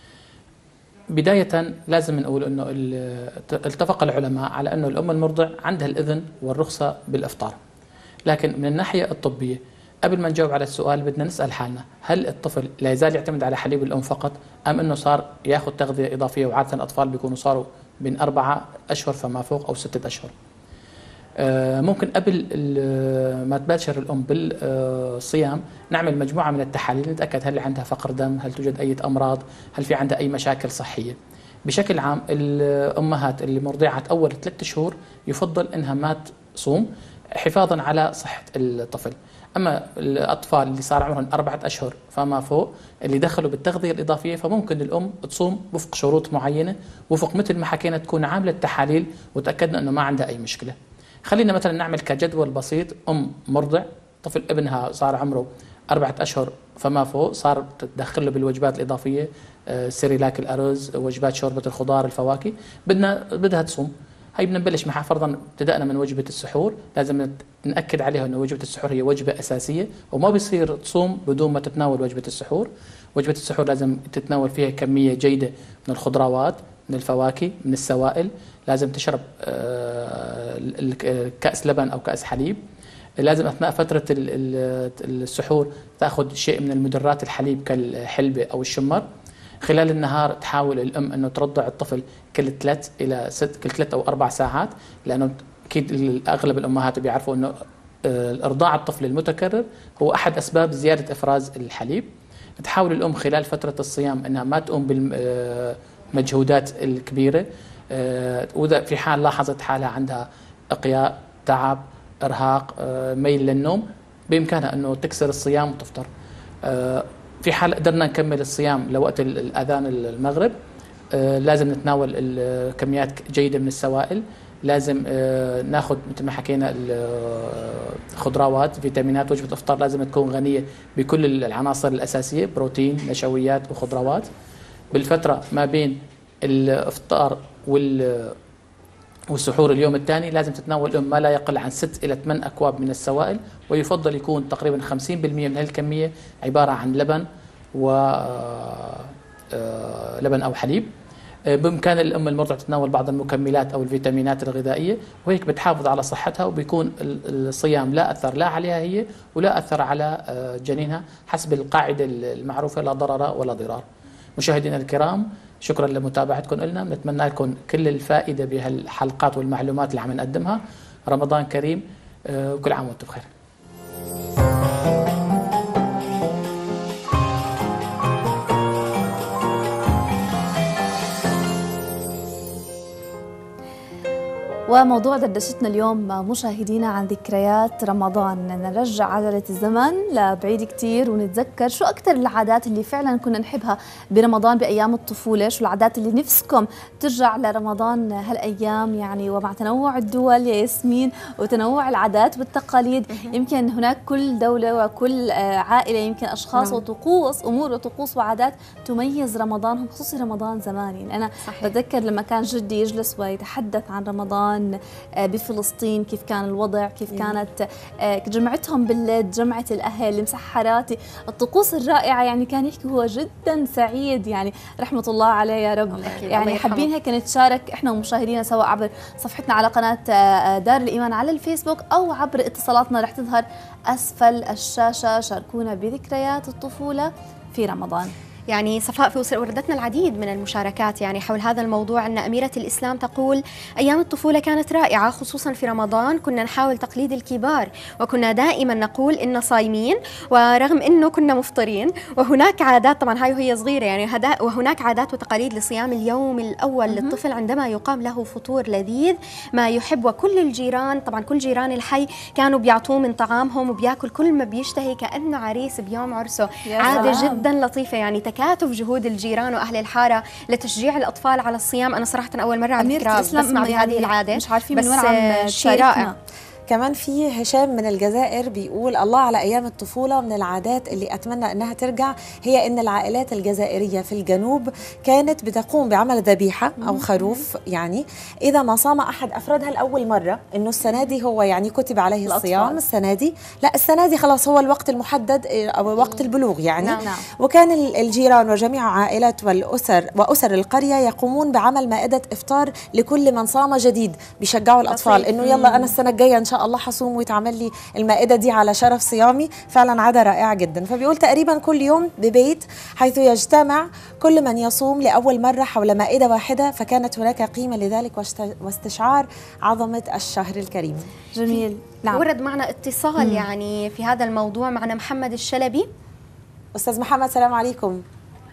بداية لازم نقول أنه اتفق العلماء على أنه الأم المرضع عندها الإذن والرخصة بالإفطار، لكن من الناحية الطبية قبل ما نجاوب على السؤال بدنا نسأل حالنا: هل الطفل لا يزال يعتمد على حليب الأم فقط، أم أنه صار يأخذ تغذية إضافية؟ وعادة الأطفال بيكونوا صاروا بين 4 أشهر فما فوق أو 6 أشهر. ممكن قبل ما تباشر الأم بالصيام نعمل مجموعة من التحاليل نتأكد هل عندها فقر دم، هل توجد أي أمراض، هل في عندها أي مشاكل صحية. بشكل عام الأمهات اللي مرضعات أول 3 شهور يفضل إنها ما تصوم حفاظا على صحة الطفل. أما الأطفال اللي صار عمرهم 4 أشهر فما فوق اللي دخلوا بالتغذية الإضافية فممكن الأم تصوم وفق شروط معينة، وفق مثل ما حكينا تكون عاملة التحاليل وتأكدنا أنه ما عندها أي مشكلة. خلينا مثلا نعمل كجدول بسيط: أم مرضع طفل ابنها صار عمره 4 أشهر فما فوق، صار تدخل له بالوجبات الإضافية سيريلاك الأرز، وجبات شوربة الخضار الفواكه، بدها تصوم. هي بنبلش معها فرضا ابتدأنا من وجبة السحور، لازم نأكد عليها أن وجبة السحور هي وجبة أساسية، وما بيصير تصوم بدون ما تتناول وجبة السحور. وجبة السحور لازم تتناول فيها كمية جيدة من الخضروات، من الفواكه، من السوائل، لازم تشرب كأس لبن أو كأس حليب. لازم أثناء فترة السحور تأخذ شيء من المدرات الحليب كالحلبة أو الشمر. خلال النهار تحاول الأم أنه ترضع الطفل كل 3 أو 4 ساعات، لأنه أكيد أغلب الأمهات بيعرفوا أنه إرضاع الطفل المتكرر هو أحد أسباب زيادة إفراز الحليب. تحاول الأم خلال فترة الصيام أنها ما تقوم بالمجهودات الكبيرة، وإذا في حال لاحظت حالها عندها إقياء، تعب، إرهاق، ميل للنوم، بإمكانها أنه تكسر الصيام وتفطر. في حال قدرنا نكمل الصيام لوقت الأذان المغرب، لازم نتناول كميات جيدة من السوائل، لازم ناخذ مثل ما حكينا الخضروات، فيتامينات. وجبة الإفطار لازم تكون غنية بكل العناصر الأساسية، بروتين، نشويات وخضروات. بالفترة ما بين الإفطار والسحور اليوم الثاني لازم تتناول الأم ما لا يقل عن 6 إلى 8 أكواب من السوائل، ويفضل يكون تقريبا 50% من الكمية عبارة عن لبن لبن أو حليب. بإمكان الأم المرضعة تتناول بعض المكملات أو الفيتامينات الغذائية، وهيك بتحافظ على صحتها، وبيكون الصيام لا أثر لا عليها هي ولا أثر على جنينها، حسب القاعدة المعروفة: لا ضرر ولا ضرار. مشاهدينا الكرام، شكرا لمتابعتكم لنا، بنتمنى لكم كل الفائدة بهالحلقات والمعلومات اللي عم نقدمها. رمضان كريم وكل عام وانتم بخير. وموضوع دردشتنا اليوم مشاهدينا عن ذكريات رمضان، نرجع عجلة الزمن لبعيد كتير ونتذكر شو أكثر العادات اللي فعلا كنا نحبها برمضان بأيام الطفولة، شو العادات اللي نفسكم ترجع لرمضان هالأيام يعني. ومع تنوع الدول يا ياسمين وتنوع العادات والتقاليد، يمكن هناك كل دولة وكل عائلة يمكن أشخاص وطقوس، أمور وطقوس وعادات تميز رمضانهم، خصوصي رمضان زمان. يعني أنا بتذكر لما كان جدي يجلس ويتحدث عن رمضان بفلسطين، كيف كان الوضع، كيف كانت جمعتهم بالليل، جمعة الأهل، المسحرات، الطقوس الرائعة. يعني كان يحكي هو جدا سعيد، يعني رحمة الله عليه يا رب. يعني حابين هيك نتشارك احنا ومشاهدينا سوا عبر صفحتنا على قناة دار الإيمان على الفيسبوك، أو عبر اتصالاتنا رح تظهر أسفل الشاشة. شاركونا بذكريات الطفولة في رمضان. يعني صفاء وردتنا العديد من المشاركات يعني حول هذا الموضوع. أن أميرة الإسلام تقول: أيام الطفولة كانت رائعة، خصوصا في رمضان كنا نحاول تقليد الكبار، وكنا دائما نقول إن صايمين ورغم إنه كنا مفطرين. وهناك عادات، طبعا هاي وهي صغيرة يعني، وهناك عادات وتقاليد لصيام اليوم الأول للطفل عندما يقام له فطور لذيذ ما يحب. وكل الجيران، طبعا كل جيران الحي كانوا بيعطوه من طعامهم وبياكل كل ما بيشتهي كأنه عريس بيوم عرسه. عادة جدا لطيفة يعني، تكاتف جهود الجيران واهل الحاره لتشجيع الاطفال على الصيام. انا صراحه اول مره على فكره بسمع بهذه العاده، مش عارفين من وين عم تشاركنا. كمان في هشام من الجزائر بيقول: الله على أيام الطفولة. من العادات اللي أتمنى أنها ترجع هي أن العائلات الجزائرية في الجنوب كانت بتقوم بعمل ذبيحة أو خروف، يعني إذا ما صام أحد أفرادها لأول مرة، أنه السنة دي هو يعني كتب عليه الصيام، السنة دي لا، السنة دي خلاص هو الوقت المحدد أو وقت البلوغ يعني. نعم. وكان الجيران وجميع عائلات وأسر القرية يقومون بعمل مائدة إفطار لكل من صام جديد، بيشجعوا الأطفال أنه يلا أنا السنة الجاية إن شاء الله حصوم ويتعمل لي المائدة دي على شرف صيامي. فعلا عادة رائعة جدا. فبيقول تقريبا كل يوم ببيت حيث يجتمع كل من يصوم لأول مرة حول مائدة واحدة، فكانت هناك قيمة لذلك واستشعار عظمة الشهر الكريم. جميل. نعم. ورد معنا اتصال يعني في هذا الموضوع، معنا محمد الشلبي. أستاذ محمد، السلام عليكم.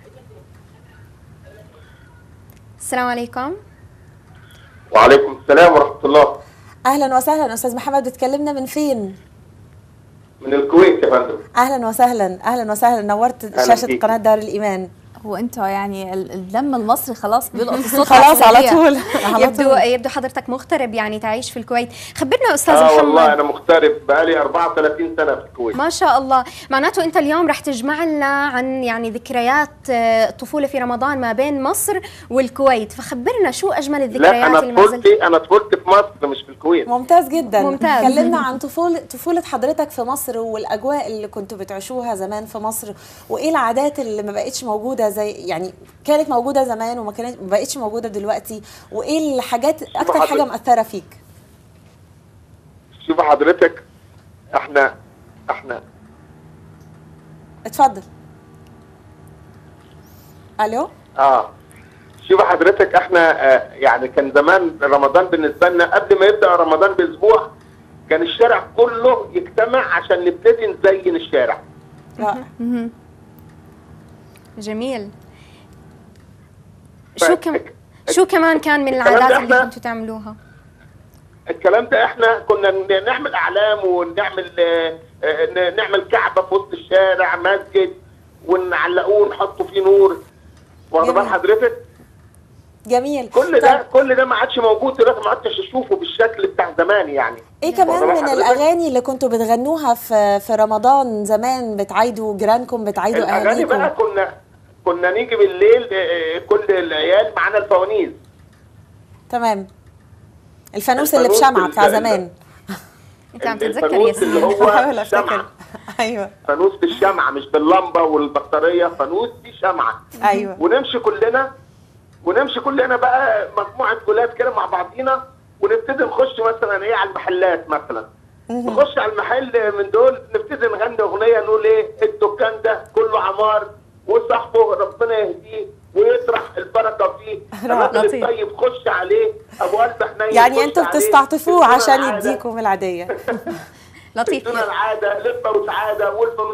السلام عليكم. وعليكم السلام ورحمة الله. أهلا وسهلا أستاذ محمد، بتكلمنا من فين؟ من الكويت يا فندم. أهلا وسهلا، أهلا وسهلا، نورت شاشة قناة دار الإيمان. وانتوا يعني الدم المصري خلاص بيلقط الصوت خلاص على طول. يبدو حضرتك مغترب يعني تعيش في الكويت. خبرنا استاذ محمد. والله انا مغترب بقالي 34 سنه في الكويت. ما شاء الله. معناته انت اليوم رح تجمع لنا عن يعني ذكريات الطفوله في رمضان ما بين مصر والكويت، فخبرنا شو اجمل الذكريات اللي ما زلت. انا طفولتي في مصر مش في الكويت. ممتاز جدا. ممتاز. كلمنا عن طفوله حضرتك في مصر والاجواء اللي كنتوا بتعيشوها زمان في مصر، وايه العادات اللي ما بقتش موجوده زي يعني كانت موجوده زمان وما بقتش موجوده دلوقتي، وايه الحاجات اكتر حاجه مأثره فيك؟ شوف حضرتك احنا اتفضل. الو. شوف حضرتك احنا يعني كان زمان رمضان بالنسبه لنا قبل ما يبدا رمضان باسبوع كان الشارع كله يجتمع عشان نبتدي نزين الشارع. جميل. شو كمان كان من العادات اللي كنتوا تعملوها؟ الكلام ده احنا كنا نعمل اعلام ونعمل نعمل كعبه في وسط الشارع، مسجد، ونعلقوه ونحطوا فيه نور. واخد بال حضرتك؟ جميل. كل ده ما عادش موجود دلوقتي، ما عدتش اشوفه بالشكل بتاع زمان يعني. ايه كمان من الاغاني اللي كنتوا بتغنوها في رمضان زمان، بتعايدوا جيرانكم، بتعايدوا اغانيكم؟ الاغاني بقى كنا نيجي بالليل كل العيال معانا الفوانيس. تمام. الفانوس اللي بشمعه بتاع زمان. انت عم تتذكر يا سيدي؟ اللي هو شمعه. ايوه. فانوس بالشمعه مش باللمبه والبطاريه، فانوس دي شمعه. ايوه. ونمشي كلنا بقى مجموعه ولاد كده مع بعضينا، ونبتدي نخش مثلا ايه على المحلات مثلا. نخش على المحل من دول نبتدي نغني اغنيه نقول ايه الدكان ده كله عمار وصاحبه ربنا يهديه ويطرح البركه فيه، الراجل الطيب خش عليه ابو قلب حنين. يعني انتوا بتستعطفوه عشان يديكم العاديه. لطيف. العاده لبه وسعاده والفانوس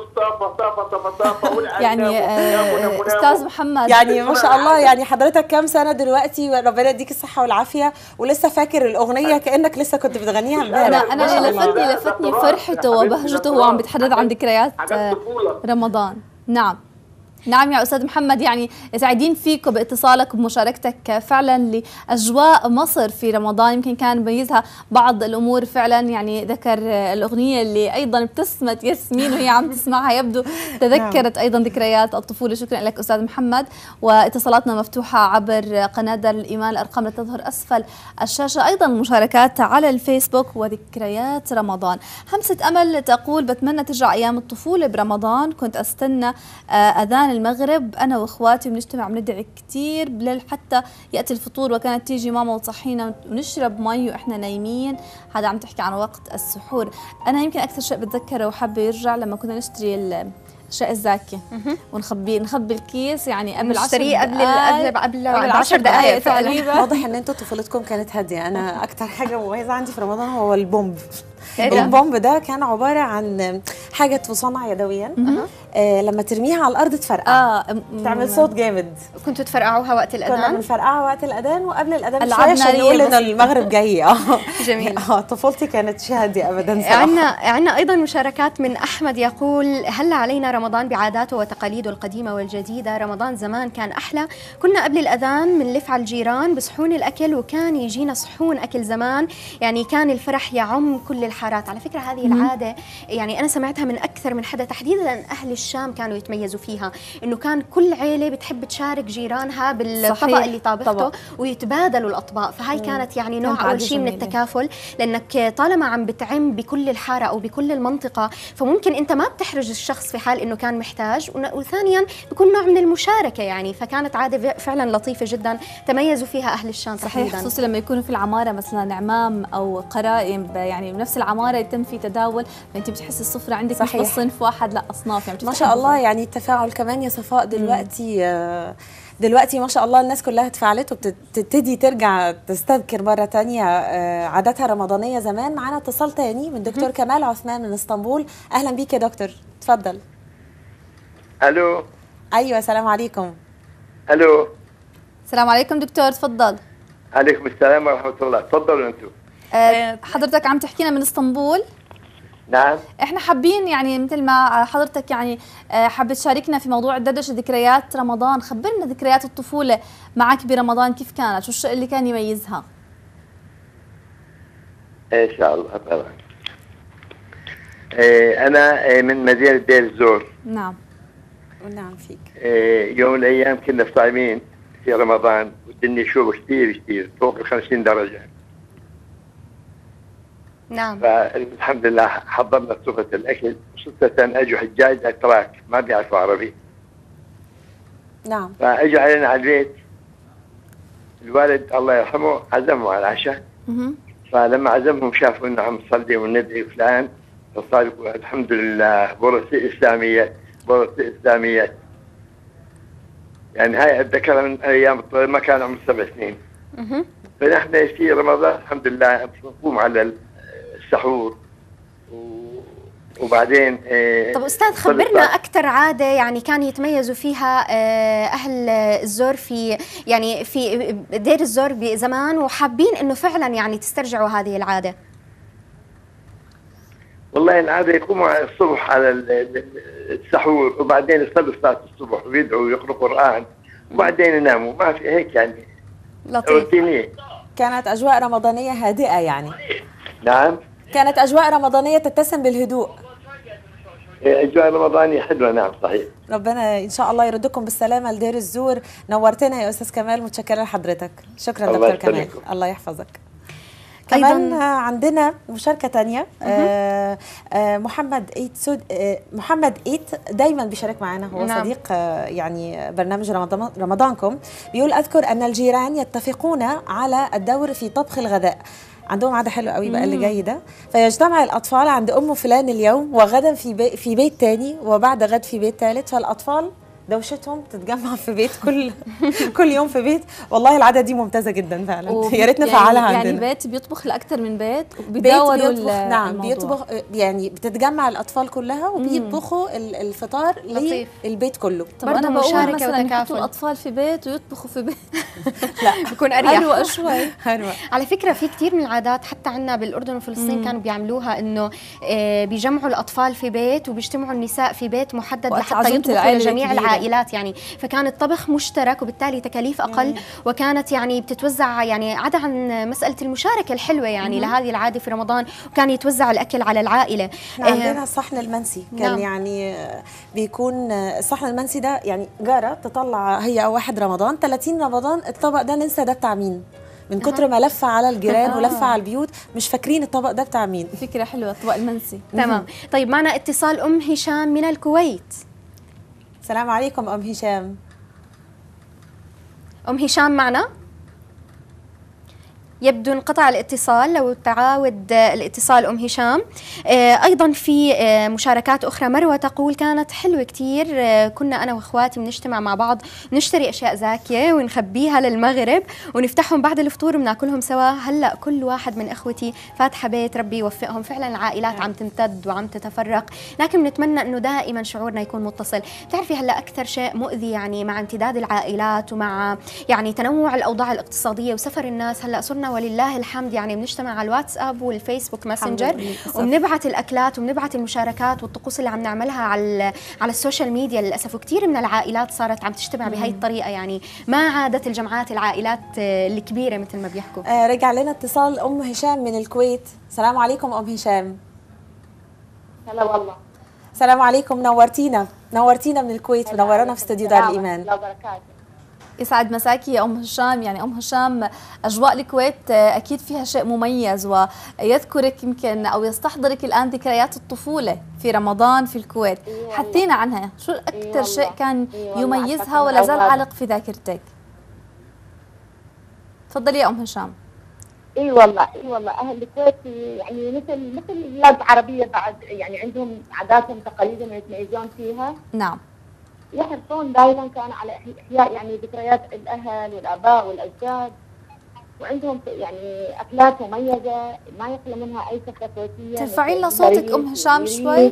طافه يعني استاذ محمد، يعني ما شاء الله، يعني حضرتك كام سنه دلوقتي؟ ربنا يديك الصحه والعافيه، ولسه فاكر الاغنيه كانك لسه كنت بتغنيها امبارح. انا لفتني فرحته وبهجته وهو عم بيتحدث عن ذكريات رمضان. نعم يا أستاذ محمد، يعني سعيدين فيك وباتصالك وبمشاركتك فعلا لأجواء مصر في رمضان. يمكن كان مميزها بعض الأمور فعلا، يعني ذكر الأغنية اللي أيضا ابتسمت ياسمين وهي عم تسمعها، يبدو تذكرت أيضا ذكريات الطفولة. شكرا لك أستاذ محمد، واتصالاتنا مفتوحة عبر قناة دار الإيمان، الأرقام اللي تظهر أسفل الشاشة، أيضا مشاركات على الفيسبوك وذكريات رمضان. همسة أمل تقول بتمنى ترجع أيام الطفولة برمضان، كنت أستنى أذان المغرب أنا وإخواتي بنجتمع بندعي كتير بليل حتى يأتي الفطور، وكانت تيجي ماما وتصحينا ونشرب مي وإحنا نايمين. هذا عم تحكي عن وقت السحور. أنا يمكن أكثر شيء بتذكره وحابة يرجع لما كنا نشتري الأشياء الزاكية ونخبي الكيس، يعني قبل 10 دقائق قبل 10 دقائق تقريبا. واضح إن أنتوا طفولتكم كانت هادية. أنا أكثر حاجة مميزة عندي في رمضان هو البومب. البومب ده كان عبارة عن حاجة تصنع يدويا، لما ترميها على الأرض تفرقع، تعمل صوت جامد. كنتوا تفرقعوها وقت الأذان؟ كنا بنفرقعها وقت الأذان وقبل الأذان شوية عشان نقول إن المغرب جاي. جميل. طفولتي كانت شهادة أبدا صراحة. عندنا أيضا مشاركات من أحمد يقول هل علينا رمضان بعاداته وتقاليده القديمة والجديدة. رمضان زمان كان أحلى، كنا قبل الأذان بنلف على الجيران بصحون الأكل، وكان يجينا صحون أكل زمان، يعني كان الفرح يعم كل الحارات. على فكرة هذه العادة يعني أنا سمعتها من أكثر من حدا، تحديدا أهل الشام كانوا يتميزوا فيها، إنه كان كل عيلة بتحب تشارك جيرانها بالطبق اللي طابخته ويتبادلوا الأطباق. فهاي كانت يعني نوع أول شيء من التكافل، لأنك طالما عم بتعم بكل الحارة أو بكل المنطقة فممكن أنت ما بتحرج الشخص في حال إنه كان محتاج، وثانيا بيكون نوع من المشاركة يعني. فكانت عادة فعلا لطيفة جدا تميزوا فيها أهل الشام صحيح، خصوصا لما يكونوا في العمارة مثلا عمام أو قرائب، يعني بنفس العمارة يتم في تداول، فأنت بتحس السفرة عندك مش بس صنف واحد، لا أصناف يعني. ما شاء الله، يعني التفاعل كمان يا صفاء دلوقتي ما شاء الله الناس كلها تفاعلت وبتبتدي ترجع تستذكر مرة تانية عاداتها الرمضانية زمان. معنا اتصال تاني من دكتور كمال عثمان من اسطنبول. أهلا بيك يا دكتور، تفضل. ألو. أيوة، السلام عليكم. ألو. السلام عليكم دكتور، تفضل. عليكم السلام ورحمة الله، تفضلوا أنتم. حضرتك عم تحكينا من اسطنبول؟ نعم. احنا حابين يعني مثل ما حضرتك يعني حابة تشاركنا في موضوع دردشة ذكريات رمضان، خبرنا ذكريات الطفولة معك برمضان كيف كانت، شو الشيء اللي كان يميزها؟ ان شاء الله طبعا. انا من مدينة دير الزور. نعم. ونعم فيك. يوم من الايام كنا صايمين في رمضان والدنيا شوب كثير فوق ال 50 درجة. نعم. فالحمد لله حضرنا سفرة الأكل، خصوصا أجوا حجاج أتراك ما بيعرفوا عربي. نعم. فأجوا علينا على البيت، الوالد الله يرحمه عزمهم على العشاء. فلما عزمهم شافوا إنه عم نصلي وندعي فلان، فصار الحمد لله بورصة إسلامية. يعني هاي أتذكرها من أيام ما كان عمري 7 سنين. فنحن في رمضان الحمد لله نقوم على السحور وبعدين طب أستاذ خبرنا أكثر عادة يعني كان يتميزوا فيها أهل الزور في يعني في دير الزور بزمان وحابين إنه فعلا يعني تسترجعوا هذه العادة. والله العادة يقوموا الصبح على السحور وبعدين يصلوا صلاة الصبح ويدعوا ويقرأوا قرآن وبعدين يناموا، ما في هيك يعني روتينية. كانت أجواء رمضانية هادئة يعني. نعم. كانت أجواء رمضانية تتسم بالهدوء. أجواء رمضانية حلوة. نعم صحيح. ربنا إن شاء الله يردكم بالسلامة لدير الزور. نورتنا يا أستاذ كمال، متشكرة لحضرتك. شكرا دكتور كمال، الله يحفظك. كمان عندنا مشاركة تانية. محمد إيت دايما بيشارك معنا، هو نعم. صديق يعني برنامج رمضانكم. بيقول أذكر أن الجيران يتفقون على الدور في طبخ الغداء، عندهم عادة حلوة قوي بقى اللي جاي ده. فيجتمع الأطفال عند أم فلان اليوم وغدا في بيت تاني وبعد غد في بيت ثالث، فالأطفال دوشتهم تتجمع في بيت كل يوم في بيت. والله العاده دي ممتازه جدا فعلا، يا ريت نفعلها عندنا. يعني بيت بيطبخ لاكثر من بيت وبيدوروا نعم بيطبخ، يعني بتتجمع الاطفال كلها وبيطبخوا الفطار للبيت كله. طب انا بقول مثلا يحطوا الاطفال في بيت ويطبخوا في بيت لا بكون اريح اروق شوي. على فكره في كثير من العادات حتى عندنا بالاردن وفلسطين كانوا بيعملوها، انه بيجمعوا الاطفال في بيت وبيجتمعوا النساء في بيت محدد لحتى يطبخوا لجميع العائلات يعني. فكان الطبخ مشترك وبالتالي تكاليف اقل، وكانت يعني بتتوزع يعني عدا عن مساله المشاركه الحلوه يعني لهذه العاده في رمضان، وكان يتوزع الاكل على العائله. عندنا الصحن المنسي كان نعم. يعني بيكون الصحن المنسي ده يعني جاره تطلع هي او واحد رمضان 30 رمضان الطبق ده ننسى ده بتاع مين، من كتر ما لف على الجيران ولف على البيوت مش فاكرين الطبق ده بتاع مين. فكره حلوه الطبق المنسي. تمام. طيب معنا اتصال ام هشام من الكويت. السلام عليكم أم هشام. أم هشام معنا؟ يبدو انقطع الاتصال، لو تعاود الاتصال أم هشام. أيضا في مشاركات أخرى. مروة تقول كانت حلوة كتير، كنا أنا وأخواتي بنجتمع مع بعض نشتري أشياء زاكية ونخبيها للمغرب ونفتحهم بعد الفطور وبناكلهم سوا. هلأ كل واحد من أخوتي فاتحة بيت، ربي يوفقهم. فعلا العائلات عم تمتد وعم تتفرق، لكن بنتمنى أنه دائما شعورنا يكون متصل. بتعرفي هلأ أكثر شيء مؤذي يعني مع امتداد العائلات ومع يعني تنوع الأوضاع الاقتصادية وسفر الناس، هلأ صرنا ولله الحمد يعني بنجتمع على الواتساب والفيسبوك ماسنجر وبنبعث الاكلات وبنبعث المشاركات والطقوس اللي عم نعملها على السوشيال ميديا للاسف. وكثير من العائلات صارت عم تجتمع بهي الطريقه، يعني ما عادت الجمعات العائلات الكبيره مثل ما بيحكوا. رجع لنا اتصال ام هشام من الكويت. السلام عليكم ام هشام. هلا والله. السلام عليكم، نورتينا من الكويت، منورانا في استوديو دار الايمان. الله بركاته. يسعد مساكي يا أم هشام. يعني أم هشام أجواء الكويت أكيد فيها شيء مميز، ويذكرك يمكن أو يستحضرك الآن ذكريات الطفولة في رمضان في الكويت. حكينا عنها، شو أكثر شيء كان يميزها ولا زال عالق في ذاكرتك؟ تفضلي يا أم هشام. اي والله اهل الكويت يعني مثل البلاد العربيه بعد، يعني عندهم عاداتهم تقاليدهم يتميزون فيها. نعم. يحرصون دائما كان على احياء يعني ذكريات الاهل والاباء والاجداد، وعندهم يعني اكلات مميزه ما يخلى منها اي سفره كويتيه. ترفعي لنا صوتك ام هشام شوي.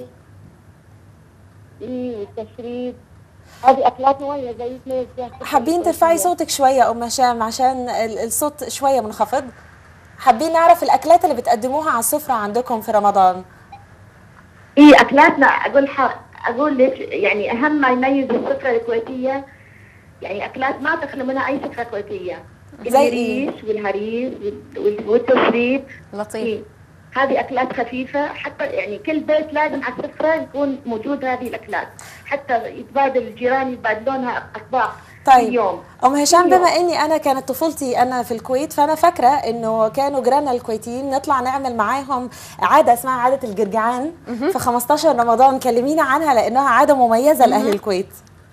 والتشريد، هذه اكلات مميزه يتميز فيها. حابين ترفعي صوتك شويه ام هشام عشان الصوت شويه منخفض. حابين نعرف الاكلات اللي بتقدموها على السفره عندكم في رمضان. اكلاتنا اقول لك يعني اهم ما يميز السفره الكويتيه، يعني اكلات ما تخلو منها اي سفره كويتيه، الريش والهريس والتسريب. لطيف. هذه اكلات خفيفه، حتى يعني كل بيت لازم على السفره يكون موجود هذه الاكلات، حتى يتبادل الجيران يتبادلونها اطباق. طيب ام هشام، بما اني انا كانت طفولتي انا في الكويت، فانا فاكره انه كانوا جيراننا الكويتيين نطلع نعمل معاهم عاده اسمها عاده الجرجعان في 15 رمضان. كلمينا عنها لانها عاده مميزه لاهل الكويت.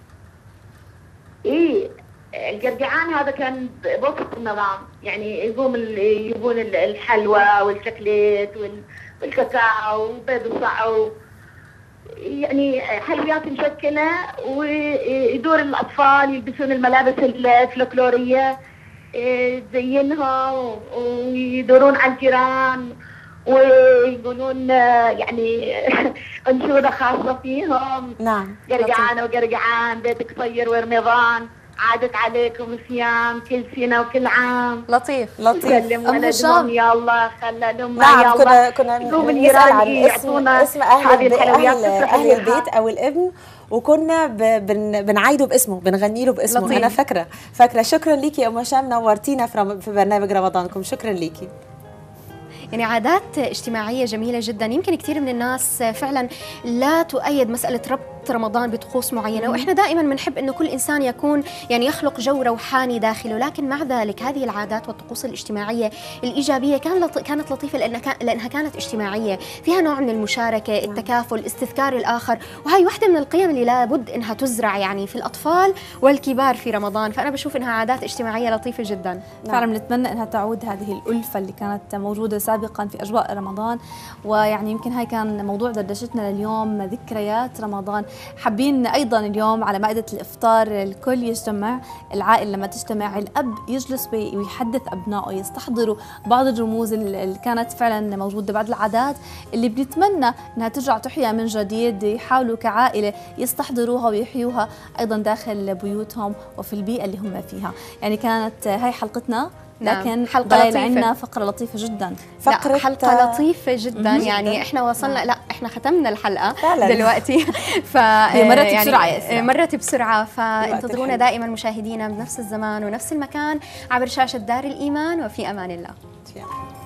الجرجعان هذا كان بوسط النظام، يعني يجيبون الحلوى والشوكليت والكاكاو وبيض الصعو، يعني حلويات مشكلة، ويدور الأطفال يلبسون الملابس الفلكلورية تزينهم، ويدورون على الجيران ويقولون يعني أنشودة خاصة فيهم. نعم. قرقعان وقرقعان بيتك صير ورمضان، عادت عليكم صيام كل سنة وكل عام. لطيف. سلم ولدهم يا الله، خلى لهم نعم. يا الله. كنا نسأل عن اسم أهل البيت أو الابن، وكنا بنعايده باسمه، بنغني له باسمه. لطيف. أنا فاكرة. شكرا ليكي يا أم هشام، نورتينا في برنامج رمضانكم. شكرا ليكي. يعني عادات اجتماعية جميلة جدا. يمكن كثير من الناس فعلا لا تؤيد مسألة ربط رمضان بطقوس معينة، وإحنا دائما بنحب أنه كل إنسان يكون يعني يخلق جو روحاني داخله، لكن مع ذلك هذه العادات والطقوس الاجتماعية الإيجابية كانت لطيفة لأنها كانت اجتماعية، فيها نوع من المشاركة، التكافل، استذكار الآخر، وهي واحدة من القيم اللي لابد أنها تزرع يعني في الأطفال والكبار في رمضان. فأنا بشوف أنها عادات اجتماعية لطيفة جدا. فعلا بنتمنى أنها تعود هذه الألفة اللي كانت موجودة سابقا في أجواء رمضان. ويعني يمكن هاي كان موضوع دردشتنا لليوم، ذكريات رمضان. حابين أيضا اليوم على مائدة الإفطار الكل يجتمع، العائلة لما تجتمع الأب يجلس ويحدث أبنائه، يستحضروا بعض الرموز اللي كانت فعلا موجودة، بعض العادات اللي بنتمنى أنها ترجع تحيا من جديد، يحاولوا كعائلة يستحضروها ويحيوها أيضا داخل بيوتهم وفي البيئة اللي هم فيها. يعني كانت هاي حلقتنا، لكن حلقة لطيفة. عندنا فقرة لطيفة جدا. حلقة لطيفة جدا. يعني احنا وصلنا، لا احنا ختمنا الحلقة فعلا دلوقتي. هي مرت يعني بسرعة يا إسراء. مرت بسرعة. فانتظرونا دائما مشاهدينا بنفس الزمان ونفس المكان عبر شاشة دار الإيمان، وفي أمان الله.